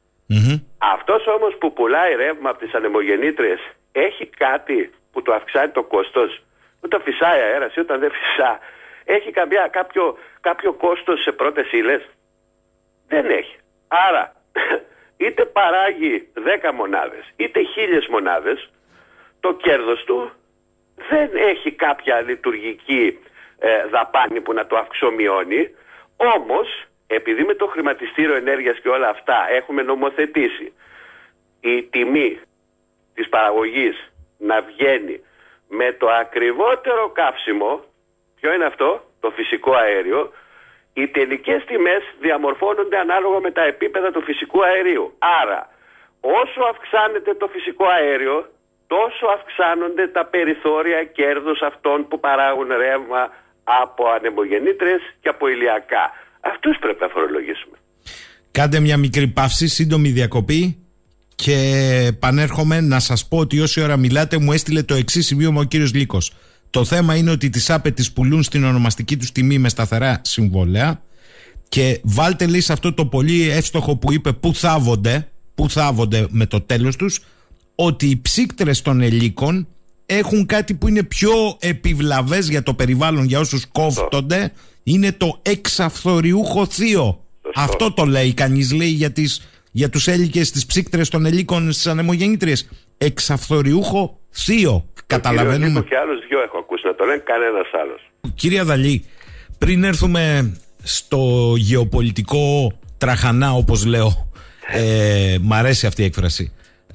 Αυτός όμως που πουλάει ρεύμα από τις ανεμογεννήτριες έχει κάτι που του αυξάνει το κόστος? Όταν φυσάει αέρας ή όταν δεν φυσά, έχει κάποιο κόστος σε πρώτες ύλες? Δεν έχει. Άρα είτε παράγει 10 μονάδες είτε 1000 μονάδες, το κέρδος του δεν έχει κάποια λειτουργική δαπάνη που να το αυξομειώνει. Όμως επειδή με το χρηματιστήριο ενέργειας και όλα αυτά έχουμε νομοθετήσει η τιμή της παραγωγής να βγαίνει με το ακριβότερο καύσιμο, ποιο είναι αυτό? Το φυσικό αέριο. Οι τελικές τιμές διαμορφώνονται ανάλογα με τα επίπεδα του φυσικού αερίου. Άρα όσο αυξάνεται το φυσικό αέριο, τόσο αυξάνονται τα περιθώρια κέρδους αυτών που παράγουν ρεύμα από ανεμογεννήτριες και από ηλιακά. Αυτούς πρέπει να φορολογήσουμε. Κάντε μια μικρή παύση, σύντομη διακοπή και επανέρχομαι να σας πω ότι όση ώρα μιλάτε μου έστειλε το εξής σημείωμα ο κύριος Λύκος. Το θέμα είναι ότι τις ΑΠΕ τις πουλούν στην ονομαστική τους τιμή με σταθερά συμβόλαια και βάλτε λέει σε αυτό το πολύ εύστοχο που είπε που θάβονται με το τέλος τους, ότι οι ψύκτρες των ελίκων έχουν κάτι που είναι πιο επιβλαβές για το περιβάλλον για όσους κόβτονται, είναι το εξαφθοριούχο θείο. Αυτό το λέει κανείς, λέει για τους έλικες, τις ψύκτρες των ελίκων στις ανεμογεννήτριες. Εξαφθοριούχο θείο. Καταλαβαίνουμε. Και άλλους δυο έχω ακούσει να το λένε, κανένας άλλος. Κύριε Αδαλή, πριν έρθουμε στο γεωπολιτικό τραχανά, όπως λέω, μ' αρέσει αυτή η έκφραση,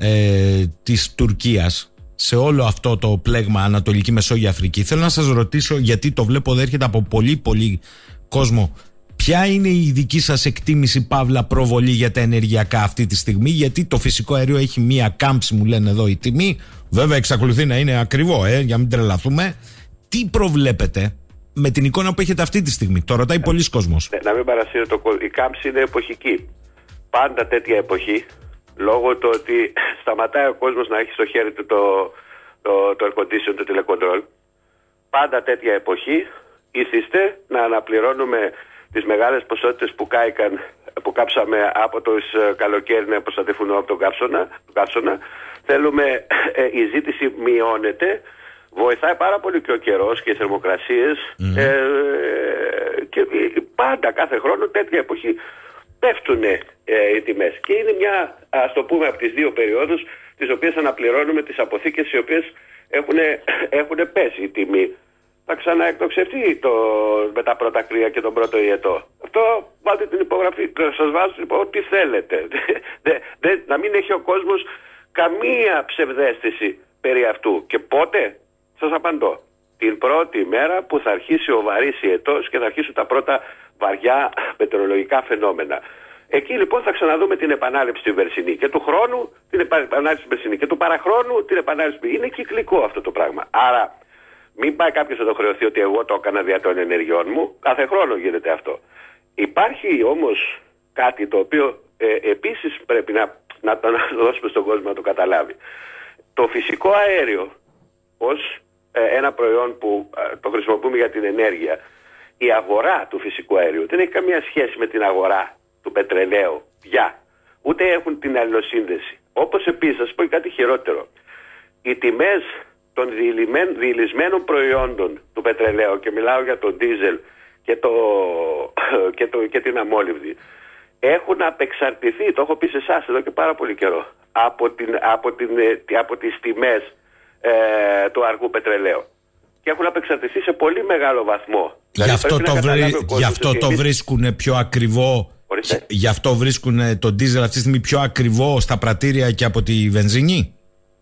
της Τουρκίας, σε όλο αυτό το πλέγμα Ανατολική Μεσόγειο Αφρική, θέλω να σας ρωτήσω, γιατί το βλέπω ότι έρχεται από πολύ κόσμο, ποια είναι η δική σας εκτίμηση, παύλα προβολή για τα ενεργειακά αυτή τη στιγμή? Γιατί το φυσικό αέριο έχει μία κάμψη, μου λένε εδώ, η τιμή. Βέβαια εξακολουθεί να είναι ακριβό, για μην τρελαθούμε. Τι προβλέπετε με την εικόνα που έχετε αυτή τη στιγμή? Το ρωτάει πολλοί κόσμος. Να μην παρασύρω το κόσμο. Η κάμψη είναι εποχική. Πάντα τέτοια εποχή, λόγω του ότι σταματάει ο κόσμος να έχει στο χέρι του το air condition, το τηλεκοντρόλ. Πάντα τέτοια εποχή ήθιστε να αναπληρώνουμε τις μεγάλες ποσότητες που κάψαμε από το καλοκαίρι να προστατευτούν από τον καύσωνα. Θέλουμε, η ζήτηση μειώνεται, βοηθάει πάρα πολύ και ο καιρός και οι θερμοκρασίες και πάντα κάθε χρόνο τέτοια εποχή πέφτουν οι τιμές. Και είναι μια, ας το πούμε, από τις δύο περιόδους τις οποίες αναπληρώνουμε τις αποθήκες οι οποίες έχουν πέσει η τιμή. Θα ξαναεκτοξευτεί με τα πρώτα κρύα και τον πρώτο ιετό. Αυτό βάλτε την υπογραφή. Σας βάζω ό,τι θέλετε. Να μην έχει ο κόσμος καμία ψευδαίσθηση περί αυτού. Και πότε? Σας απαντώ. Την πρώτη μέρα που θα αρχίσει ο βαρύς ιετός και θα αρχίσουν τα πρώτα βαριά μετεωρολογικά φαινόμενα. Εκεί λοιπόν θα ξαναδούμε την επανάληψη του περσινή και του χρόνου την επανάληψη του περσινή και του παραχρόνου την επανάληψη. Είναι κυκλικό αυτό το πράγμα. Άρα μην πάει κάποιος να το χρεωθεί ότι εγώ το έκανα δια των ενεργειών μου. Κάθε χρόνο γίνεται αυτό. Υπάρχει όμως κάτι το οποίο επίσης πρέπει να το δώσουμε στον κόσμο να το καταλάβει. Το φυσικό αέριο ως ένα προϊόν που το χρησιμοποιούμε για την ενέργεια, η αγορά του φυσικού αερίου δεν έχει καμία σχέση με την αγορά του πετρελαίου πια. Ούτε έχουν την αλληλοσύνδεση. Όπως επίσης, θα σας πω κάτι χειρότερο. Οι τιμές των διηλυσμένων προϊόντων του πετρελαίου, και μιλάω για το ντίζελ και την αμόλυβδη, έχουν απεξαρτηθεί, το έχω πει σε εσάς εδώ και πάρα πολύ καιρό, από τις τιμές του αργού πετρελαίου. Και έχουν απεξαρτηθεί σε πολύ μεγάλο βαθμό. Γι' αυτό το βρίσκουν πιο ακριβό. Γι' αυτό βρίσκουν το ντίζελ αυτή τη στιγμή πιο ακριβό στα πρατήρια και από τη βενζίνη.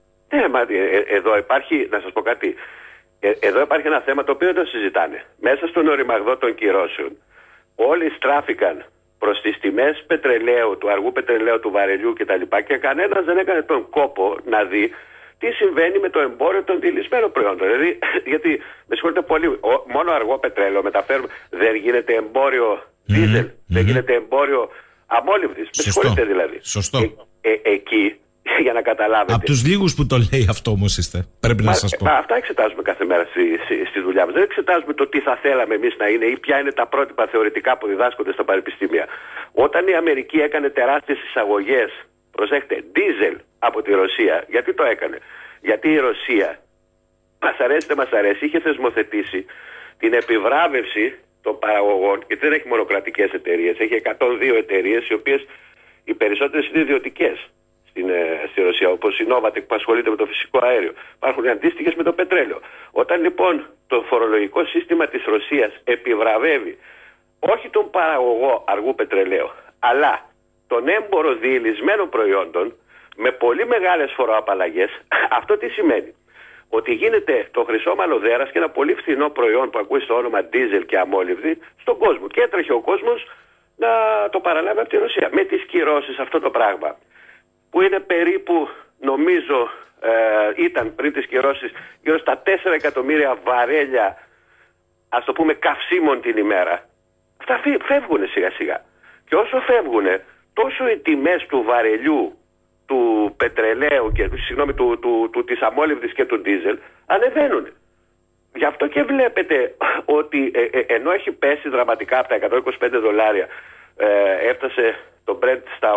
Εδώ υπάρχει, να σας πω κάτι, εδώ υπάρχει ένα θέμα το οποίο δεν το συζητάνε. Μέσα στον οριμαγδό των κυρώσεων όλοι στράφηκαν προς τις τιμές πετρελαίου, του αργού πετρελαίου, του βαρελιού κτλ. Και κανένας δεν έκανε τον κόπο να δει τι συμβαίνει με το εμπόριο των διηλυσμένων προϊόντων. Δηλαδή, γιατί με συγχωρείτε πολύ, μόνο αργό πετρέλαιο μεταφέρουμε, δεν γίνεται εμπόριο δίζελ, δεν γίνεται εμπόριο αμόλυβδης. Με συγχωρείτε δηλαδή. Σωστό. Εκεί, για να καταλάβετε. Από τους λίγους που το λέει αυτό όμως είστε. Πρέπει να σας πω. Αυτά εξετάζουμε κάθε μέρα στη δουλειά μας. Δεν εξετάζουμε το τι θα θέλαμε εμείς να είναι ή ποια είναι τα πρότυπα θεωρητικά που διδάσκονται στα πανεπιστήμια. Όταν η Αμερική έκανε τεράστιες εισαγωγές, προσέχτε, ντίζελ από τη Ρωσία, γιατί το έκανε? Γιατί η Ρωσία, μας αρέσει δεν μας αρέσει, είχε θεσμοθετήσει την επιβράβευση των παραγωγών, γιατί δεν έχει μονοκρατικές εταιρείες, έχει 102 εταιρείες, οι οποίες οι περισσότερες είναι ιδιωτικές στη Ρωσία, όπως η Novatek που ασχολείται με το φυσικό αέριο. Υπάρχουν αντίστοιχες με το πετρέλαιο. Όταν λοιπόν το φορολογικό σύστημα της Ρωσίας επιβραβεύει όχι τον παραγωγό αργού πετρελαίου, αλλά τον έμπορο διηλυσμένων προϊόντων με πολύ μεγάλες φοροαπαλλαγές, αυτό τι σημαίνει? Ότι γίνεται το χρυσό μαλλοδέρας και ένα πολύ φθηνό προϊόν που ακούει στο όνομα ντίζελ και αμόλυβδη στον κόσμο. Και έτρεχε ο κόσμος να το παραλάβει από τη Ρωσία. Με τις κυρώσεις αυτό το πράγμα, που είναι περίπου, νομίζω, ήταν πριν τις κυρώσεις γύρω στα 4 εκατομμύρια βαρέλια, ας το πούμε, καυσίμων την ημέρα. Αυτά φεύγουν σιγά σιγά. Και όσο φεύγουν, τόσο οι τιμές του βαρελιού, του πετρελαίου και της αμόλυβδης και του ντίζελ ανεβαίνουν. Γι' αυτό και βλέπετε ότι ενώ έχει πέσει δραματικά από τα $125, έφτασε το Brent στα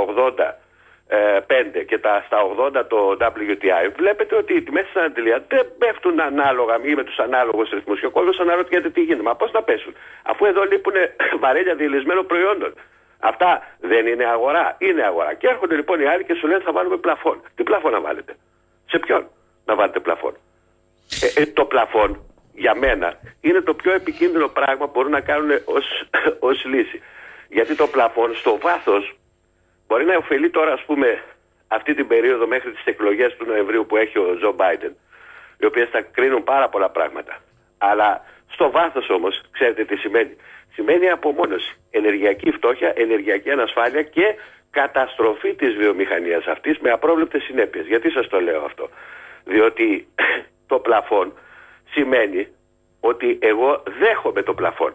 85 και στα 80 το WTI, βλέπετε ότι οι τιμές της ανατελείας δεν πέφτουν ανάλογα ή με τους ανάλογους ρυθμούς. Και ο κόσμος αναρωτιέται τι γίνεται. Μα πώς θα πέσουν, αφού εδώ λείπουν βαρέλια διηλυσμένων προϊόντων? Αυτά δεν είναι αγορά? Είναι αγορά. Και έρχονται λοιπόν οι άλλοι και σου λένε θα βάλουμε πλαφόν. Τι πλαφόν να βάλετε? Σε ποιον να βάλετε πλαφόν? Το πλαφόν για μένα είναι το πιο επικίνδυνο πράγμα που μπορούν να κάνουν ως λύση. Γιατί το πλαφόν στο βάθος μπορεί να ωφελεί τώρα, ας πούμε, αυτή την περίοδο μέχρι τις εκλογές του Νοεμβρίου που έχει ο Τζο Μπάιντεν, οι οποίες θα κρίνουν πάρα πολλά πράγματα. Αλλά στο βάθος όμως, ξέρετε τι σημαίνει? Σημαίνει απομόνωση, ενεργειακή φτώχεια, ενεργειακή ανασφάλεια και καταστροφή της βιομηχανίας αυτής με απρόβλεπτες συνέπειες. Γιατί σας το λέω αυτό? Διότι το πλαφόν σημαίνει ότι εγώ δέχομαι το πλαφόν.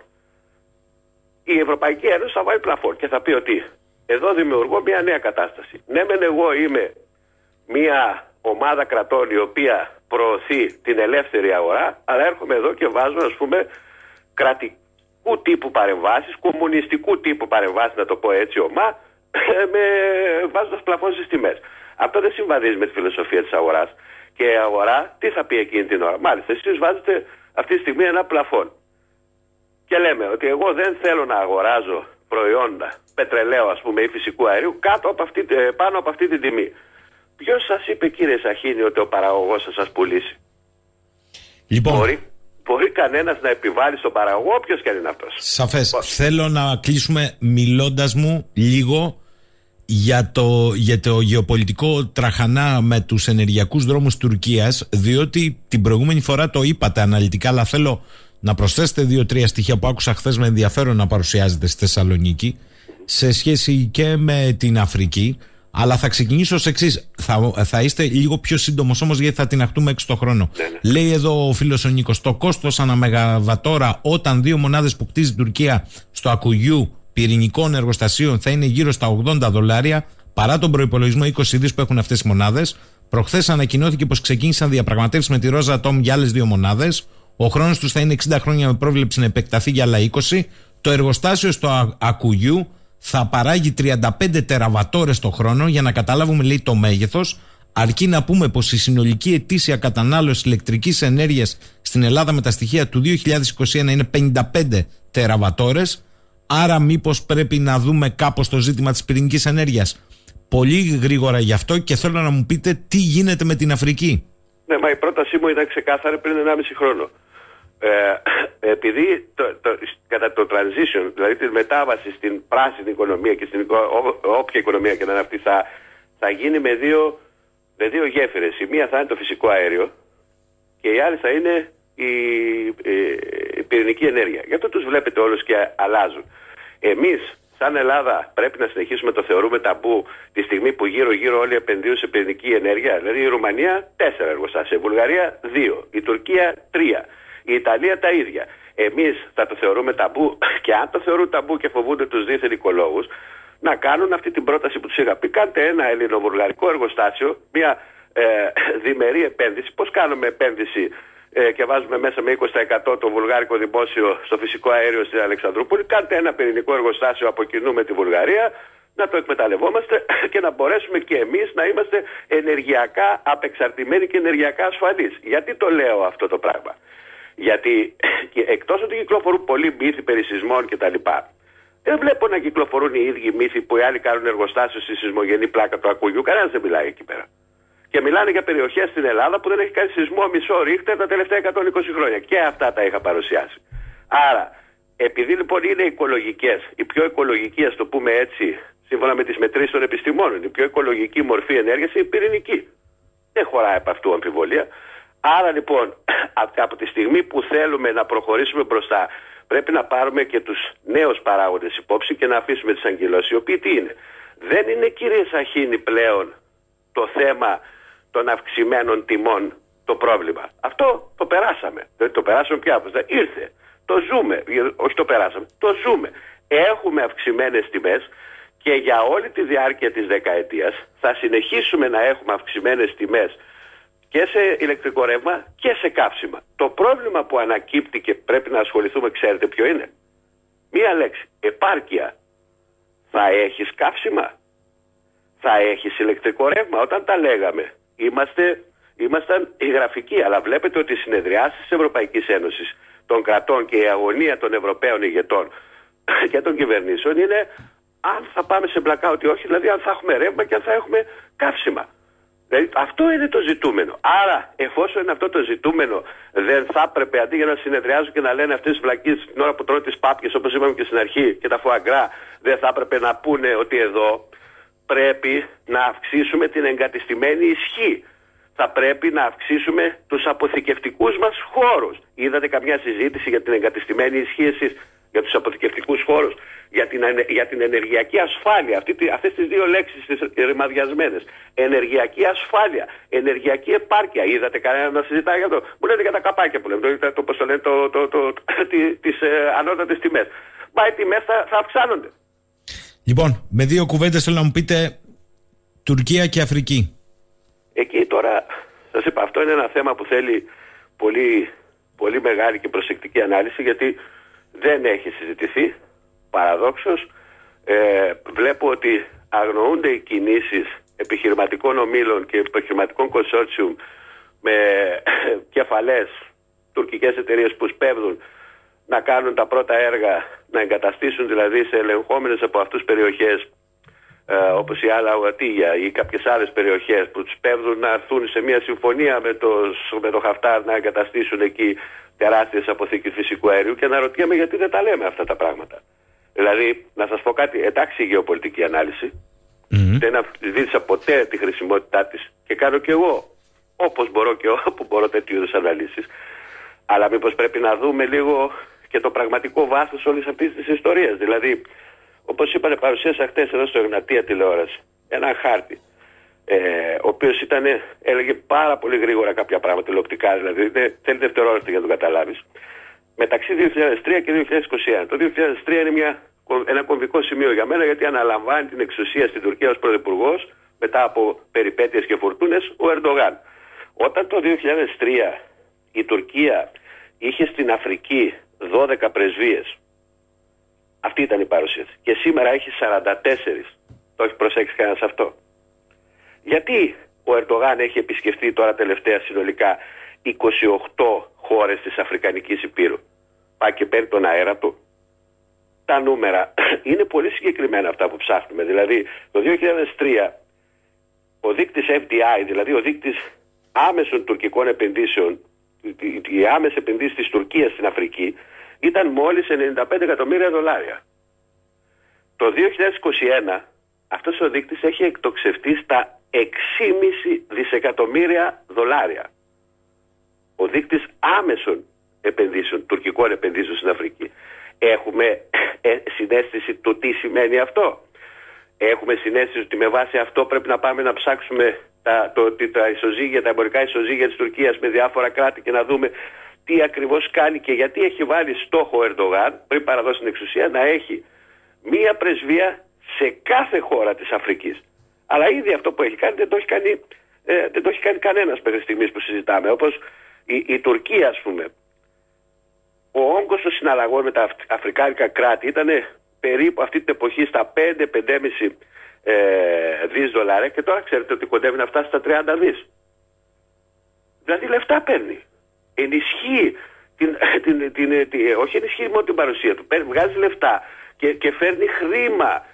Η Ευρωπαϊκή Ένωση θα βάλει πλαφόν και θα πει ότι εδώ δημιουργώ μια νέα κατάσταση. Ναι, μεν εγώ είμαι μια ομάδα κρατών η οποία προωθεί την ελεύθερη αγορά, αλλά έρχομαι εδώ και βάζω, ας πούμε, κρατικού τύπου παρεμβάσεις, κομμουνιστικού τύπου παρεμβάσεις, να το πω έτσι ομά, βάζοντας πλαφόν στις τιμές. Αυτό δεν συμβαδίζει με τη φιλοσοφία της αγοράς. Και η αγορά τι θα πει εκείνη την ώρα? Μάλιστα, εσείς βάζετε αυτή τη στιγμή ένα πλαφόν. Και λέμε ότι εγώ δεν θέλω να αγοράζω προϊόντα πετρελαίου, ας πούμε, ή φυσικού αερίου πάνω από αυτή την τιμή. Ποιος σας είπε, κύριε Σαχίνη, ότι ο παραγωγός θα σας πουλήσει? Λοιπόν, μπορεί κανένας να επιβάλλει στον παραγωγό, όποιος και αν είναι αυτός. Σαφές. Θέλω να κλείσουμε μιλώντας μου λίγο για το γεωπολιτικό τραχανά με τους ενεργειακούς δρόμους Τουρκίας, διότι την προηγούμενη φορά το είπατε αναλυτικά, αλλά θέλω να προσθέσετε 2-3 στοιχεία που άκουσα χθες με ενδιαφέρον να παρουσιάζετε στη Θεσσαλονίκη σε σχέση και με την Αφρική. Αλλά θα ξεκινήσω ως εξής. Θα είστε λίγο πιο σύντομος όμως, γιατί θα τιναχτούμε έξω το χρόνο. Ναι. Λέει εδώ ο φίλος ο Νίκος, το κόστος ανά μεγαβατόρα όταν 2 μονάδες που κτίζει η Τουρκία στο Ακουγιού πυρηνικών εργοστασίων θα είναι γύρω στα $80, παρά τον προϋπολογισμό 20 δις που έχουν αυτές οι μονάδες. Προχθές ανακοινώθηκε πως ξεκίνησαν διαπραγματεύσεις με τη Rosatom για άλλες 2 μονάδες. Ο χρόνος τους θα είναι 60 χρόνια με πρόβλεψη να επεκταθεί για άλλα 20. Το εργοστάσιο στο Ακουγιού θα παράγει 35 τεραβατόρες το χρόνο. Για να καταλάβουμε, λέει, το μέγεθος, αρκεί να πούμε πως η συνολική ετήσια κατανάλωση ηλεκτρικής ενέργειας στην Ελλάδα με τα στοιχεία του 2021 είναι 55 τεραβατόρες. Άρα μήπως πρέπει να δούμε κάπως το ζήτημα της πυρηνικής ενέργειας. Πολύ γρήγορα γι' αυτό, και θέλω να μου πείτε τι γίνεται με την Αφρική. Ναι, μα η πρότασή μου ήταν ξεκάθαρη πριν 1,5 χρόνο. Επειδή κατά το transition, δηλαδή τη μετάβαση στην πράσινη οικονομία και στην όποια οικονομία και να είναι αυτή, θα γίνει με δύο γέφυρες. Η μία θα είναι το φυσικό αέριο και η άλλη θα είναι η πυρηνική ενέργεια. Γι' αυτό τους βλέπετε όλους και αλλάζουν. Εμείς σαν Ελλάδα πρέπει να συνεχίσουμε το θεωρούμε ταμπού τη στιγμή που γύρω-γύρω όλοι επενδύουν σε πυρηνική ενέργεια. Δηλαδή η Ρουμανία 4 εργοστάσια, η Βουλγαρία 2, η Τουρκία 3, η Ιταλία τα ίδια. Εμείς θα το θεωρούμε ταμπού, και αν το θεωρούν ταμπού και φοβούνται τους δίθεν οικολόγους, να κάνουν αυτή την πρόταση που τους είχα πει. Κάντε ένα ελληνοβουλγαρικό εργοστάσιο, μια διμερή επένδυση. Πώς κάνουμε επένδυση και βάζουμε μέσα με 20% το βουλγάρικο δημόσιο στο φυσικό αέριο στην Αλεξανδρούπολη? Κάντε ένα πυρηνικό εργοστάσιο από κοινού με τη Βουλγαρία, να το εκμεταλλευόμαστε και να μπορέσουμε και εμείς να είμαστε ενεργειακά απεξαρτημένοι και ενεργειακά ασφαλείς. Γιατί το λέω αυτό το πράγμα? Γιατί εκτός ότι κυκλοφορούν πολλοί μύθοι περί σεισμών κτλ., δεν βλέπω να κυκλοφορούν οι ίδιοι μύθοι που οι άλλοι κάνουν εργοστάσιο στη σεισμογενή πλάκα του Ακουγιού. Κανένας δεν μιλάει εκεί πέρα. Και μιλάνε για περιοχές στην Ελλάδα που δεν έχει κάνει σεισμό μισό ρίχτερ τα τελευταία 120 χρόνια. Και αυτά τα είχα παρουσιάσει. Άρα, επειδή λοιπόν είναι οικολογικές, η πιο οικολογική, ας το πούμε έτσι, σύμφωνα με τις μετρήσεις των επιστημόνων, η πιο οικολογική μορφή ενέργειας είναι η πυρηνική. Δεν χωράει από αυτού αμφιβολία. Άρα λοιπόν, από τη στιγμή που θέλουμε να προχωρήσουμε μπροστά, πρέπει να πάρουμε και τους νέους παράγοντες υπόψη και να αφήσουμε τις αγκυλώσεις. Οι οποίοι τι είναι? Δεν είναι, κύριε Σαχίνη, πλέον το θέμα των αυξημένων τιμών το πρόβλημα. Αυτό το περάσαμε. Δεν το περάσαμε πια. Ήρθε. Το ζούμε. Όχι το περάσαμε. Το ζούμε. Έχουμε αυξημένες τιμές και για όλη τη διάρκεια της δεκαετίας θα συνεχίσουμε να έχουμε αυξημένες τιμές και σε ηλεκτρικό ρεύμα και σε καύσιμα. Το πρόβλημα που ανακύπτει και πρέπει να ασχοληθούμε, ξέρετε ποιο είναι? Μία λέξη. Επάρκεια. Θα έχεις καύσιμα? Θα έχεις ηλεκτρικό ρεύμα? Όταν τα λέγαμε, ήμασταν η γραφική, αλλά βλέπετε ότι οι συνεδριάσεις της Ευρωπαϊκής Ένωσης των κρατών και η αγωνία των Ευρωπαίων ηγετών και των κυβερνήσεων είναι αν θα πάμε σε blackout ή όχι, δηλαδή αν θα έχουμε ρεύμα και αν θα έχουμε καύσιμα. Δηλαδή, αυτό είναι το ζητούμενο. Άρα, εφόσον είναι αυτό το ζητούμενο, δεν θα έπρεπε αντί για να συνεδριάζουν και να λένε αυτές τις βλακίες την ώρα που τρώνε τις πάπιες, όπως είπαμε και στην αρχή, και τα φουαγκρά, δεν θα έπρεπε να πούνε ότι εδώ πρέπει να αυξήσουμε την εγκατεστημένη ισχύ. Θα πρέπει να αυξήσουμε τους αποθηκευτικούς μας χώρους. Είδατε καμιά συζήτηση για την εγκατεστημένη ισχύ εσείς? Για τους αποθηκευτικούς χώρους, για την ενεργειακή ασφάλεια, αυτές τις δύο λέξεις τις ρημαδιασμένες. Ενεργειακή ασφάλεια, ενεργειακή επάρκεια. Είδατε κανένα να συζητάει για αυτό? Μου λένε για τα καπάκια που λέμε, πώς το λένε, τις ανώτατες τιμές. Μα οι τιμές θα αυξάνονται. Λοιπόν, με 2 κουβέντες θέλω να μου πείτε Τουρκία και Αφρική. Εκεί τώρα, σας είπα, αυτό είναι ένα θέμα που θέλει πολύ, πολύ μεγάλη και προσεκτική ανάλυση, γιατί δεν έχει συζητηθεί, παραδόξως. Βλέπω ότι αγνοούνται οι κινήσεις επιχειρηματικών ομίλων και επιχειρηματικών consortium με κεφαλές τουρκικές εταιρείες που σπέβδουν να κάνουν τα πρώτα έργα, να εγκαταστήσουν δηλαδή σε ελεγχόμενες από αυτούς περιοχές όπως η Αλαουατίγια ή κάποιες άλλες περιοχές που τους παίρνουν να έρθουν σε μια συμφωνία με το Χαφτάρ να εγκαταστήσουν εκεί τεράστιες αποθήκες φυσικού αερίου, και αναρωτιέμαι γιατί δεν τα λέμε αυτά τα πράγματα. Δηλαδή, να σας πω κάτι, εντάξει η γεωπολιτική ανάλυση, δεν αμφισβήτησα ποτέ τη χρησιμότητά της και κάνω και εγώ όπως μπορώ και όπου μπορώ τέτοιου είδους αναλύσεις. Αλλά μήπως πρέπει να δούμε λίγο και το πραγματικό βάθος όλης αυτής της ιστορίας. Δηλαδή, όπως είπανε, παρουσίασα χτες εδώ στο Εγνατία τηλεόραση ένα χάρτη, ο οποίος έλεγε πάρα πολύ γρήγορα κάποια πράγματα τηλεοπτικά, δηλαδή θέλει δευτερόλεπτα για να το καταλάβεις. Μεταξύ 2003 και 2021. Το 2003 είναι ένα κομβικό σημείο για μένα, γιατί αναλαμβάνει την εξουσία στην Τουρκία ως πρωθυπουργός μετά από περιπέτειες και φουρτούνες ο Ερντογάν. Όταν το 2003 η Τουρκία είχε στην Αφρική 12 πρεσβείες, αυτή ήταν η παρουσίαση, και σήμερα έχει 44. Το έχει προσέξει κανένας αυτό? Γιατί ο Ερντογάν έχει επισκεφτεί τώρα τελευταία συνολικά 28 χώρες της Αφρικανικής Υπήρου? Πάει και παίρνει τον αέρα του. Τα νούμερα είναι πολύ συγκεκριμένα αυτά που ψάχνουμε. Δηλαδή το 2003 ο δείκτης FDI, δηλαδή ο δείκτης άμεσων τουρκικών επενδύσεων, οι άμεσες επενδύσεις της Τουρκίας στην Αφρική, ήταν μόλις 95 εκατομμύρια δολάρια. Το 2021 αυτός ο δείκτης έχει εκτοξευτεί στα 6,5 δισεκατομμύρια δολάρια. Ο δείκτης άμεσων επενδύσεων, τουρκικών επενδύσεων στην Αφρική. Έχουμε συναίσθηση του τι σημαίνει αυτό? Έχουμε συναίσθηση ότι με βάση αυτό πρέπει να πάμε να ψάξουμε τα εμπορικά ισοζύγια της Τουρκίας με διάφορα κράτη και να δούμε τι ακριβώς κάνει και γιατί έχει βάλει στόχο ο Ερντογάν, πριν παραδώσει την εξουσία, να έχει μία πρεσβεία σε κάθε χώρα της Αφρικής. Αλλά ήδη αυτό που έχει κάνει δεν το έχει κάνει κανένας μέχρι στιγμής που συζητάμε. Όπως η Τουρκία, ας πούμε, ο όγκος των συναλλαγών με τα αφρικάνικα κράτη ήταν περίπου αυτή την εποχή στα 5-5,5 δις δολάρια, και τώρα ξέρετε ότι κοντεύει να φτάσει στα 30 δις. Δηλαδή λεφτά παίρνει. Ενισχύει όχι ενισχύει μόνο την παρουσία του, βγάζει λεφτά και φέρνει χρήμα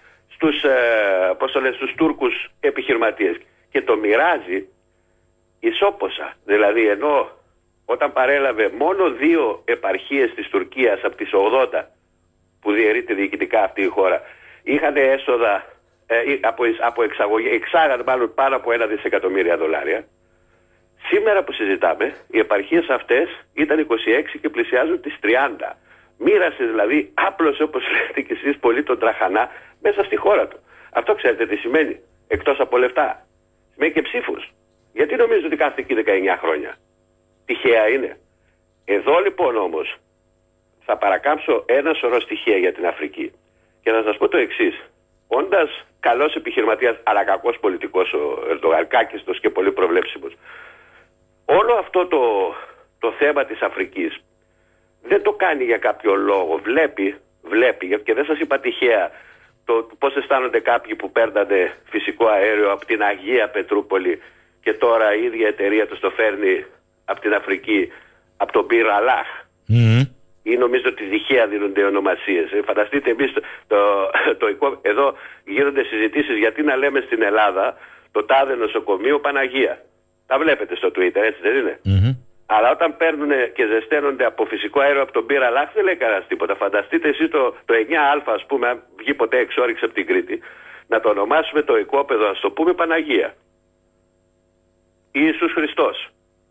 στους Τούρκους επιχειρηματίες και το μοιράζει ισόποσα. Δηλαδή ενώ όταν παρέλαβε μόνο 2 επαρχίες της Τουρκίας από τις 80 που διαιρείται διοικητικά αυτή η χώρα, είχαν έσοδα από εξαγωγή, εξάγαν μάλλον πάνω από 1 δισεκατομμύρια δολάρια. Σήμερα που συζητάμε, οι επαρχίες αυτές ήταν 26 και πλησιάζουν τις 30. Μοίρασε δηλαδή, άπλωσε, όπως λέτε και εσείς πολύ, τον τραχανά μέσα στη χώρα του. Αυτό ξέρετε τι σημαίνει? Εκτός από λεφτά, σημαίνει και ψήφους. Γιατί νομίζετε ότι κάθεται εκεί 19 χρόνια? Τυχαία είναι? Εδώ λοιπόν όμως θα παρακάμψω ένα σωρό στοιχεία για την Αφρική και θα σας πω το εξής. Όντας καλός επιχειρηματίας αλλά κακός πολιτικός ο Ερντογάν, κάκιστος και πολύ προβλέψιμος, όλο αυτό το θέμα της Αφρικής δεν το κάνει για κάποιο λόγο. Βλέπει και δεν σας είπα τυχαία το πώς αισθάνονται κάποιοι που παίρνανε φυσικό αέριο από την Αγία Πετρούπολη και τώρα η ίδια εταιρεία τους το φέρνει από την Αφρική, από τον Μπιρ Αλάχ. Ή νομίζω ότι τυχαία δίνονται ονομασίες. Φανταστείτε εμείς εδώ γίνονται συζητήσεις γιατί να λέμε στην Ελλάδα το τάδε νοσοκομείο Παναγία. Τα βλέπετε στο Twitter, έτσι δεν είναι? Αλλά όταν παίρνουν και ζεσταίνονται από φυσικό αέριο από τον Μπιρ Αλάχ δεν λέει κανένας τίποτα. Φανταστείτε εσείς το 9α, ας πούμε, αν βγει ποτέ εξόριξη από την Κρήτη, να το ονομάσουμε το οικόπεδο, ας το πούμε, Παναγία. Ιησούς Χριστός.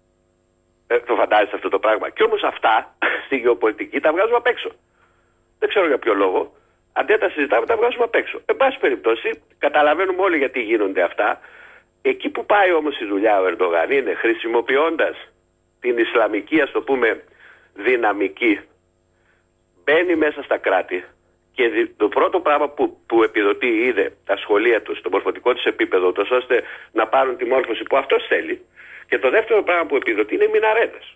Το φαντάζεσαι αυτό το πράγμα? Και όμως αυτά στη γεωπολιτική τα βγάζουμε απ' έξω. Δεν ξέρω για ποιο λόγο. Αντί να τα συζητάμε, τα βγάζουμε απ' έξω. Εν πάση περιπτώσει, καταλαβαίνουμε όλοι γιατί γίνονται αυτά. Εκεί που πάει όμως η δουλειά ο Ερντογάν είναι χρησιμοποιώντας την ισλαμική, ας το πούμε, δυναμική, μπαίνει μέσα στα κράτη και το πρώτο πράγμα που επιδοτεί είδε τα σχολεία τους, το μορφωτικό τους επίπεδο, ώστε να πάρουν τη μόρφωση που αυτός θέλει. Και το δεύτερο πράγμα που επιδοτεί είναι οι μιναρέτες.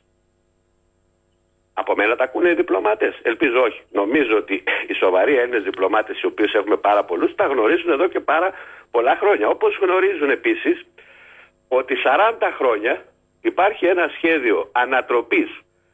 Από μένα τα ακούνε οι διπλωμάτες? Ελπίζω όχι. Νομίζω ότι οι σοβαροί Έλληνες διπλωμάτες, οι οποίους έχουμε πάρα πολλούς, τα γνωρίζουν εδώ και πάρα πολλά χρόνια. Όπως γνωρίζουν επίσης ότι 40 χρόνια υπάρχει ένα σχέδιο ανατροπής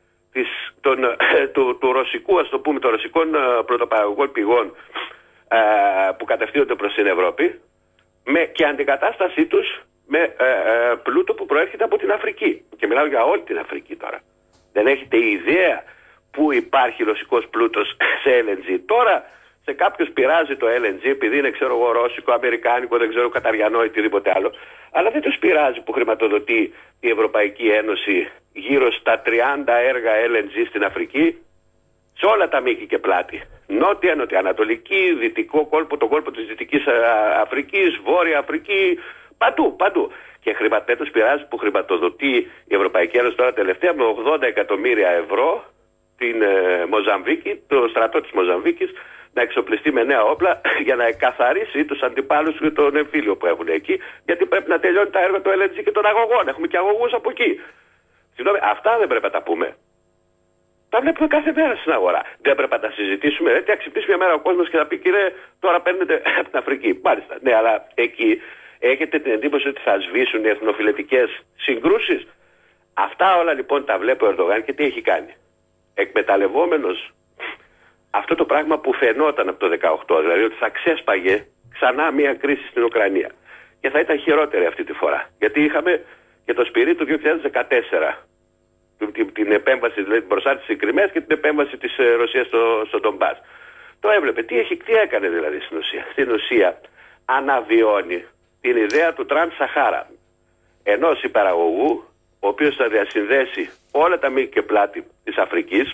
του ρωσικού, ας το πούμε, των ρωσικών πρωτοπαραγωγικών πηγών που κατευθύνονται προς την Ευρώπη, και αντικατάστασή τους με πλούτο που προέρχεται από την Αφρική. Και μιλάω για όλη την Αφρική τώρα. Δεν έχετε ιδέα που υπάρχει ρωσικός πλούτος σε LNG. Τώρα σε κάποιους πειράζει το LNG επειδή είναι ξέρω εγώ ρώσικο, αμερικάνικο, δεν ξέρω καταριανό ή οτιδήποτε άλλο. Αλλά δεν τους πειράζει που χρηματοδοτεί η Ευρωπαϊκή Ένωση γύρω στα 30 έργα LNG στην Αφρική, σε όλα τα μήκη και πλάτη. Νότια, νοτιοανατολική, δυτικό κόλπο, τον κόλπο της Δυτικής Αφρικής, Βόρεια Αφρική, παντού. Και δεν τους πειράζει που χρηματοδοτεί η Ευρωπαϊκή Ένωση τώρα τελευταία με 80 εκατομμύρια ευρώ την Μοζαμβίκη, το στρατό της Μοζαμβίκης, να εξοπλιστεί με νέα όπλα για να εκαθαρίσει τους αντιπάλους και τον εμφύλιο που έχουν εκεί, γιατί πρέπει να τελειώνει τα έργα του LNG και των αγωγών. Έχουμε και αγωγούς από εκεί. Συγγνώμη, αυτά δεν πρέπει να τα πούμε. Τα βλέπουμε κάθε μέρα στην αγορά. Δεν πρέπει να τα συζητήσουμε. Έτσι, να ξυπνήσει μια μέρα ο κόσμος και να πει: κύριε, τώρα παίρνετε από την Αφρική. Μάλιστα. Ναι, αλλά εκεί έχετε την εντύπωση ότι θα σβήσουν οι εθνοφιλετικές συγκρούσεις. Αυτά όλα λοιπόν τα βλέπει ο Ερντογάν και τι έχει κάνει. Εκμεταλλευόμενος αυτό το πράγμα που φαινόταν από το 2018, δηλαδή ότι θα ξέσπαγε ξανά μια κρίση στην Ουκρανία. Και θα ήταν χειρότερη αυτή τη φορά. Γιατί είχαμε και το σπυρί του 2014. Την επέμβαση, δηλαδή την προσάρτηση της Κριμαίας και την επέμβαση της Ρωσίας στο Ντομπάς. Το έβλεπε. Τι έκανε δηλαδή στην ουσία. Στην ουσία αναβιώνει την ιδέα του Τραν Σαχάρα. Ενός υπεραγωγού, ο οποίος θα διασυνδέσει όλα τα μήκη και πλάτη της Αφρικής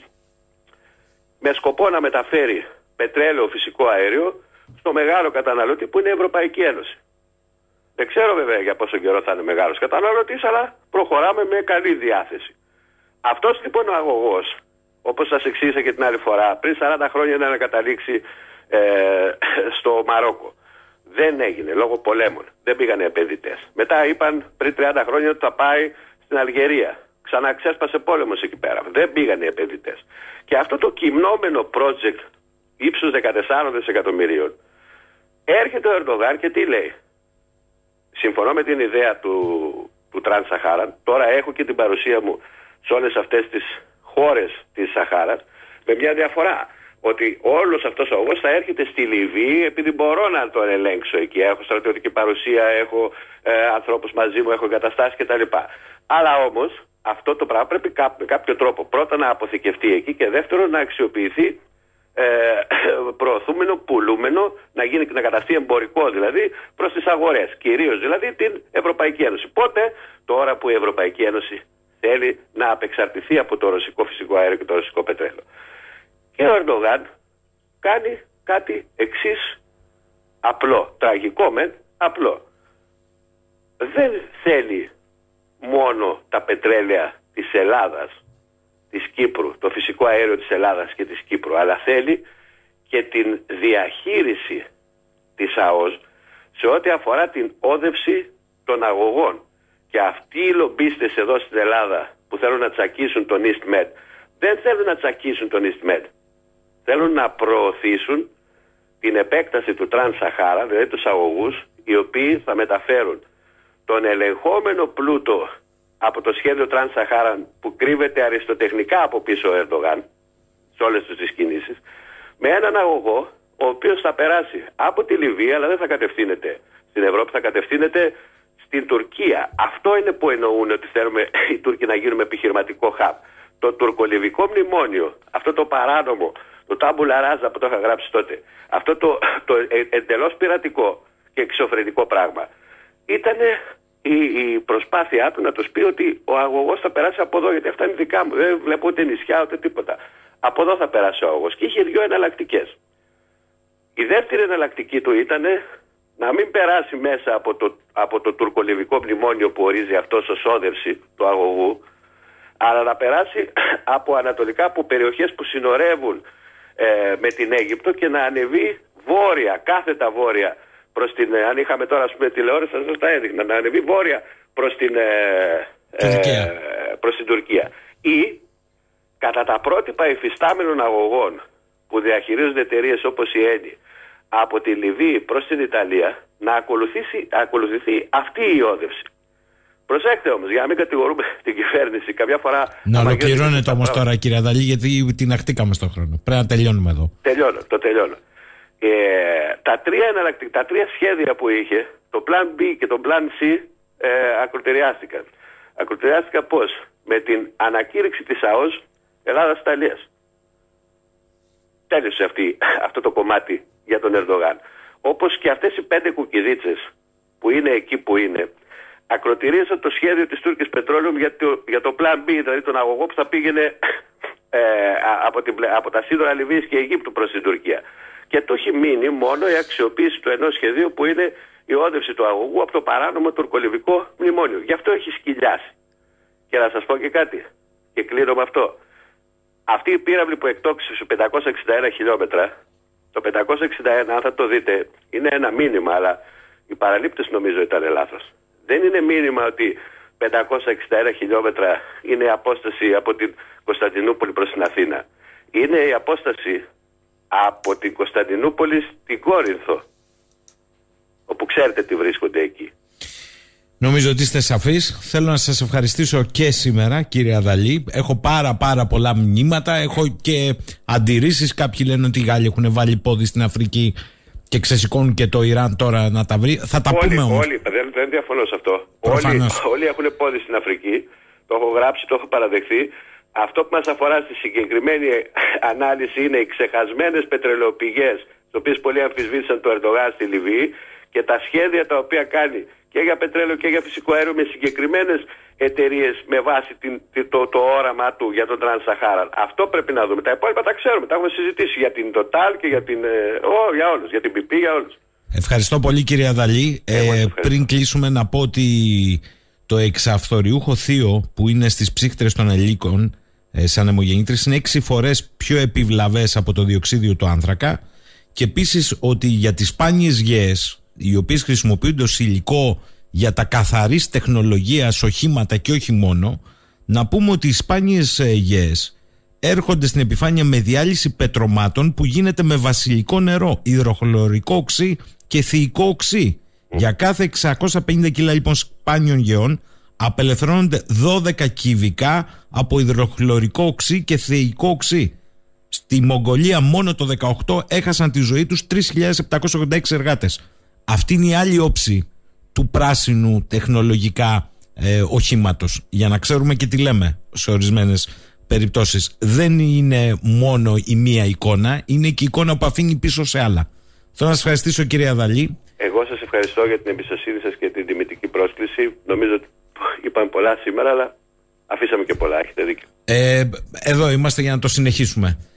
με σκοπό να μεταφέρει πετρέλαιο, φυσικό αέριο στο μεγάλο καταναλωτή που είναι η Ευρωπαϊκή Ένωση. Δεν ξέρω βέβαια για πόσο καιρό θα είναι μεγάλος καταναλωτής, αλλά προχωράμε με καλή διάθεση. Αυτός λοιπόν ο αγωγός, όπως σας εξήγησα και την άλλη φορά, πριν 40 χρόνια ήταν να καταλήξει στο Μαρόκο. Δεν έγινε λόγω πολέμων. Δεν πήγανε επενδυτές. Μετά είπαν πριν 30 χρόνια ότι θα πάει στην Αλγερία. Ξαναξέσπασε πόλεμος εκεί πέρα. Δεν πήγανε επενδυτές. Και αυτό το κυμνόμενο project ύψους 14 δισεκατομμυρίων έρχεται ο Ερντογάν και τι λέει. Συμφωνώ με την ιδέα του Τραν Σαχάραν. Τώρα έχω και την παρουσία μου σε όλες αυτές τις χώρες της Σαχάρας με μια διαφορά. Ότι όλος αυτός ο αγωγός θα έρχεται στη Λιβύη επειδή μπορώ να τον ελέγξω εκεί. Έχω στρατιωτική παρουσία, έχω ανθρώπους μαζί μου, έχω εγκαταστάσεις κτλ. Αλλά όμως αυτό το πράγμα πρέπει με κάποιο τρόπο πρώτα να αποθηκευτεί εκεί και δεύτερον να αξιοποιηθεί προωθούμενο, πουλούμενο, να καταστεί εμπορικό δηλαδή προς τις αγορές. Κυρίως δηλαδή την Ευρωπαϊκή Ένωση. Πότε? Τώρα που η Ευρωπαϊκή Ένωση θέλει να απεξαρτηθεί από το ρωσικό φυσικό αέριο και το ρωσικό πετρέλαιο. Και ο Ερντογάν κάνει κάτι εξής απλό, τραγικό μεν, απλό. Δεν θέλει μόνο τα πετρέλαια της Ελλάδας, της Κύπρου, το φυσικό αέριο της Ελλάδας και της Κύπρου, αλλά θέλει και την διαχείριση της ΑΟΣ σε ό,τι αφορά την όδευση των αγωγών. Και αυτοί οι λομπίστες εδώ στην Ελλάδα που θέλουν να τσακίσουν τον EastMed δεν θέλουν να τσακίσουν τον EastMed. Θέλουν να προωθήσουν την επέκταση του Τραν Σαχάρα, δηλαδή τους αγωγούς, οι οποίοι θα μεταφέρουν τον ελεγχόμενο πλούτο από το σχέδιο Τραν Σαχάρα που κρύβεται αριστοτεχνικά από πίσω ο Ερντογάν, σε όλες τις κινήσεις, με έναν αγωγό ο οποίος θα περάσει από τη Λιβύη, αλλά δεν θα κατευθύνεται στην Ευρώπη, θα κατευθύνεται στην Τουρκία. Αυτό είναι που εννοούν ότι θέλουμε οι Τούρκοι να γίνουμε επιχειρηματικό hub. Το τουρκολιβικό μνημόνιο, αυτό το παράνομο, το τάμπουλα ράζα που το είχα γράψει τότε, αυτό το εντελώς πειρατικό και εξωφρενικό πράγμα, ήταν η προσπάθειά του να τους πει ότι ο αγωγός θα περάσει από εδώ, γιατί αυτά είναι δικά μου, δεν βλέπω ούτε νησιά ούτε τίποτα. Από εδώ θα περάσει ο αγωγός. Και είχε δύο εναλλακτικές. Η δεύτερη εναλλακτική του ήταν να μην περάσει μέσα από το τουρκολιβικό μνημόνιο που ορίζει αυτός ως όδευση του αγωγού, αλλά να περάσει από ανατολικά, από περιοχές που συνορεύουν με την Αίγυπτο και να ανεβεί βόρεια, κάθετα βόρεια προς την, αν είχαμε τώρα ας πούμε τηλεόραση θα σας τα έδειχνα, να ανεβεί βόρεια προς την Τουρκία. Ή κατά τα πρότυπα υφιστάμενων αγωγών που διαχειρίζονται εταιρείες όπως η Eni από τη Λιβύη προς την Ιταλία να ακολουθηθεί αυτή η όδευση. Προσέξτε όμως, για να μην κατηγορούμε την κυβέρνηση καμιά φορά. Να ολοκληρώνεται όμως τώρα, κύριε Αδαλή, γιατί την αχτήκαμε στον χρόνο. Πρέπει να τελειώνουμε εδώ. Τελειώνω. Τα τρία σχέδια που είχε το Plan B και το Plan C ακροτηριάστηκαν. Ακροτηριάστηκαν πώς? Με την ανακήρυξη της ΑΟΣ Ελλάδας-Ιταλίας. Τέλειωσε αυτό το κομμάτι για τον Ερντογάν. Όπως και αυτές οι 5 κουκκιδίτσες που είναι εκεί που είναι, ακροτηρίασαν το σχέδιο της Turkish Petroleum για το Plan B, δηλαδή τον αγωγό που θα πήγαινε από τα σύνορα Λιβύης και Αιγύπτου προς την Τουρκία. Και το έχει μείνει μόνο η αξιοποίηση του ενός σχεδίου που είναι η όδευση του αγωγού από το παράνομο τουρκολιβικό μνημόνιο. Γι' αυτό έχει σκυλιάσει. Και να σας πω και κάτι, και κλείνω με αυτό. Αυτή η πύραυλη που εκτόξευσε σε 561 χιλιόμετρα, το 561, αν θα το δείτε, είναι ένα μήνυμα, αλλά οι παραλήπτες νομίζω ήταν λάθος. Δεν είναι μήνυμα ότι 561 χιλιόμετρα είναι η απόσταση από την Κωνσταντινούπολη προς την Αθήνα. Είναι η απόσταση από την Κωνσταντινούπολη στην Κόρινθο, όπου ξέρετε τι βρίσκονται εκεί. Νομίζω ότι είστε σαφείς. Θέλω να σας ευχαριστήσω και σήμερα, κύριε Αδαλή. Έχω πάρα πολλά μηνύματα. Έχω και αντιρρήσεις. Κάποιοι λένε ότι οι Γάλλοι έχουν βάλει πόδι στην Αφρική και ξεσηκώνουν και το Ιράν τώρα να τα βρει. Θα τα πούμε όμως. Όλοι, δεν διαφωνώ σε αυτό. Όλοι έχουν πόδι στην Αφρική. Το έχω γράψει, το έχω παραδεχθεί. Αυτό που μας αφορά στη συγκεκριμένη ανάλυση είναι οι ξεχασμένες πετρελαιοπηγές, τις οποίες πολλοί αμφισβήτησαν το Ερντογάν στη Λιβύη, και τα σχέδια τα οποία κάνει και για πετρέλαιο και για φυσικό αέριο με συγκεκριμένες εταιρείες με βάση το όραμα του για τον Τρανσαχάρα. Αυτό πρέπει να δούμε. Τα υπόλοιπα τα ξέρουμε. Τα έχουμε συζητήσει για την Total και για για όλους, για την BP, για όλους. Ευχαριστώ πολύ, κύριε Αδαλή. Πριν κλείσουμε, να πω ότι το εξαφθοριούχο θείο που είναι στις ψύχτρες των ελίκων σαν αιμογεννήτρες είναι 6 φορές πιο επιβλαβές από το διοξίδιο του άνθρακα, και επίσης ότι για τις σπάνιες γέες, οι οποίες χρησιμοποιούνται ως υλικό για τα καθαρής τεχνολογίας οχήματα και όχι μόνο, να πούμε ότι οι σπάνιες γέες έρχονται στην επιφάνεια με διάλυση πετρωμάτων που γίνεται με βασιλικό νερό, υδροχλωρικό οξύ και θηϊκό οξύ. Για κάθε 650 κιλά λοιπόν σπάνιων γεών απελευθερώνονται 12 κυβικά από υδροχλωρικό οξύ και θηϊκό οξύ. Στη Μογγολία μόνο το 18 έχασαν τη ζωή τους 3.786 εργάτες. Αυτή είναι η άλλη όψη του πράσινου τεχνολογικά οχήματος. Για να ξέρουμε και τι λέμε σε ορισμένες περιπτώσεις. Δεν είναι μόνο η μία εικόνα, είναι και η εικόνα που αφήνει πίσω σε άλλα. Θέλω να σας ευχαριστήσω, κύριε Αδαλή. Εγώ σας ευχαριστώ για την εμπιστοσύνη σας και την τιμητική πρόσκληση. Νομίζω ότι είπαμε πολλά σήμερα, αλλά αφήσαμε και πολλά. Έχετε δίκιο. Εδώ είμαστε για να το συνεχίσουμε.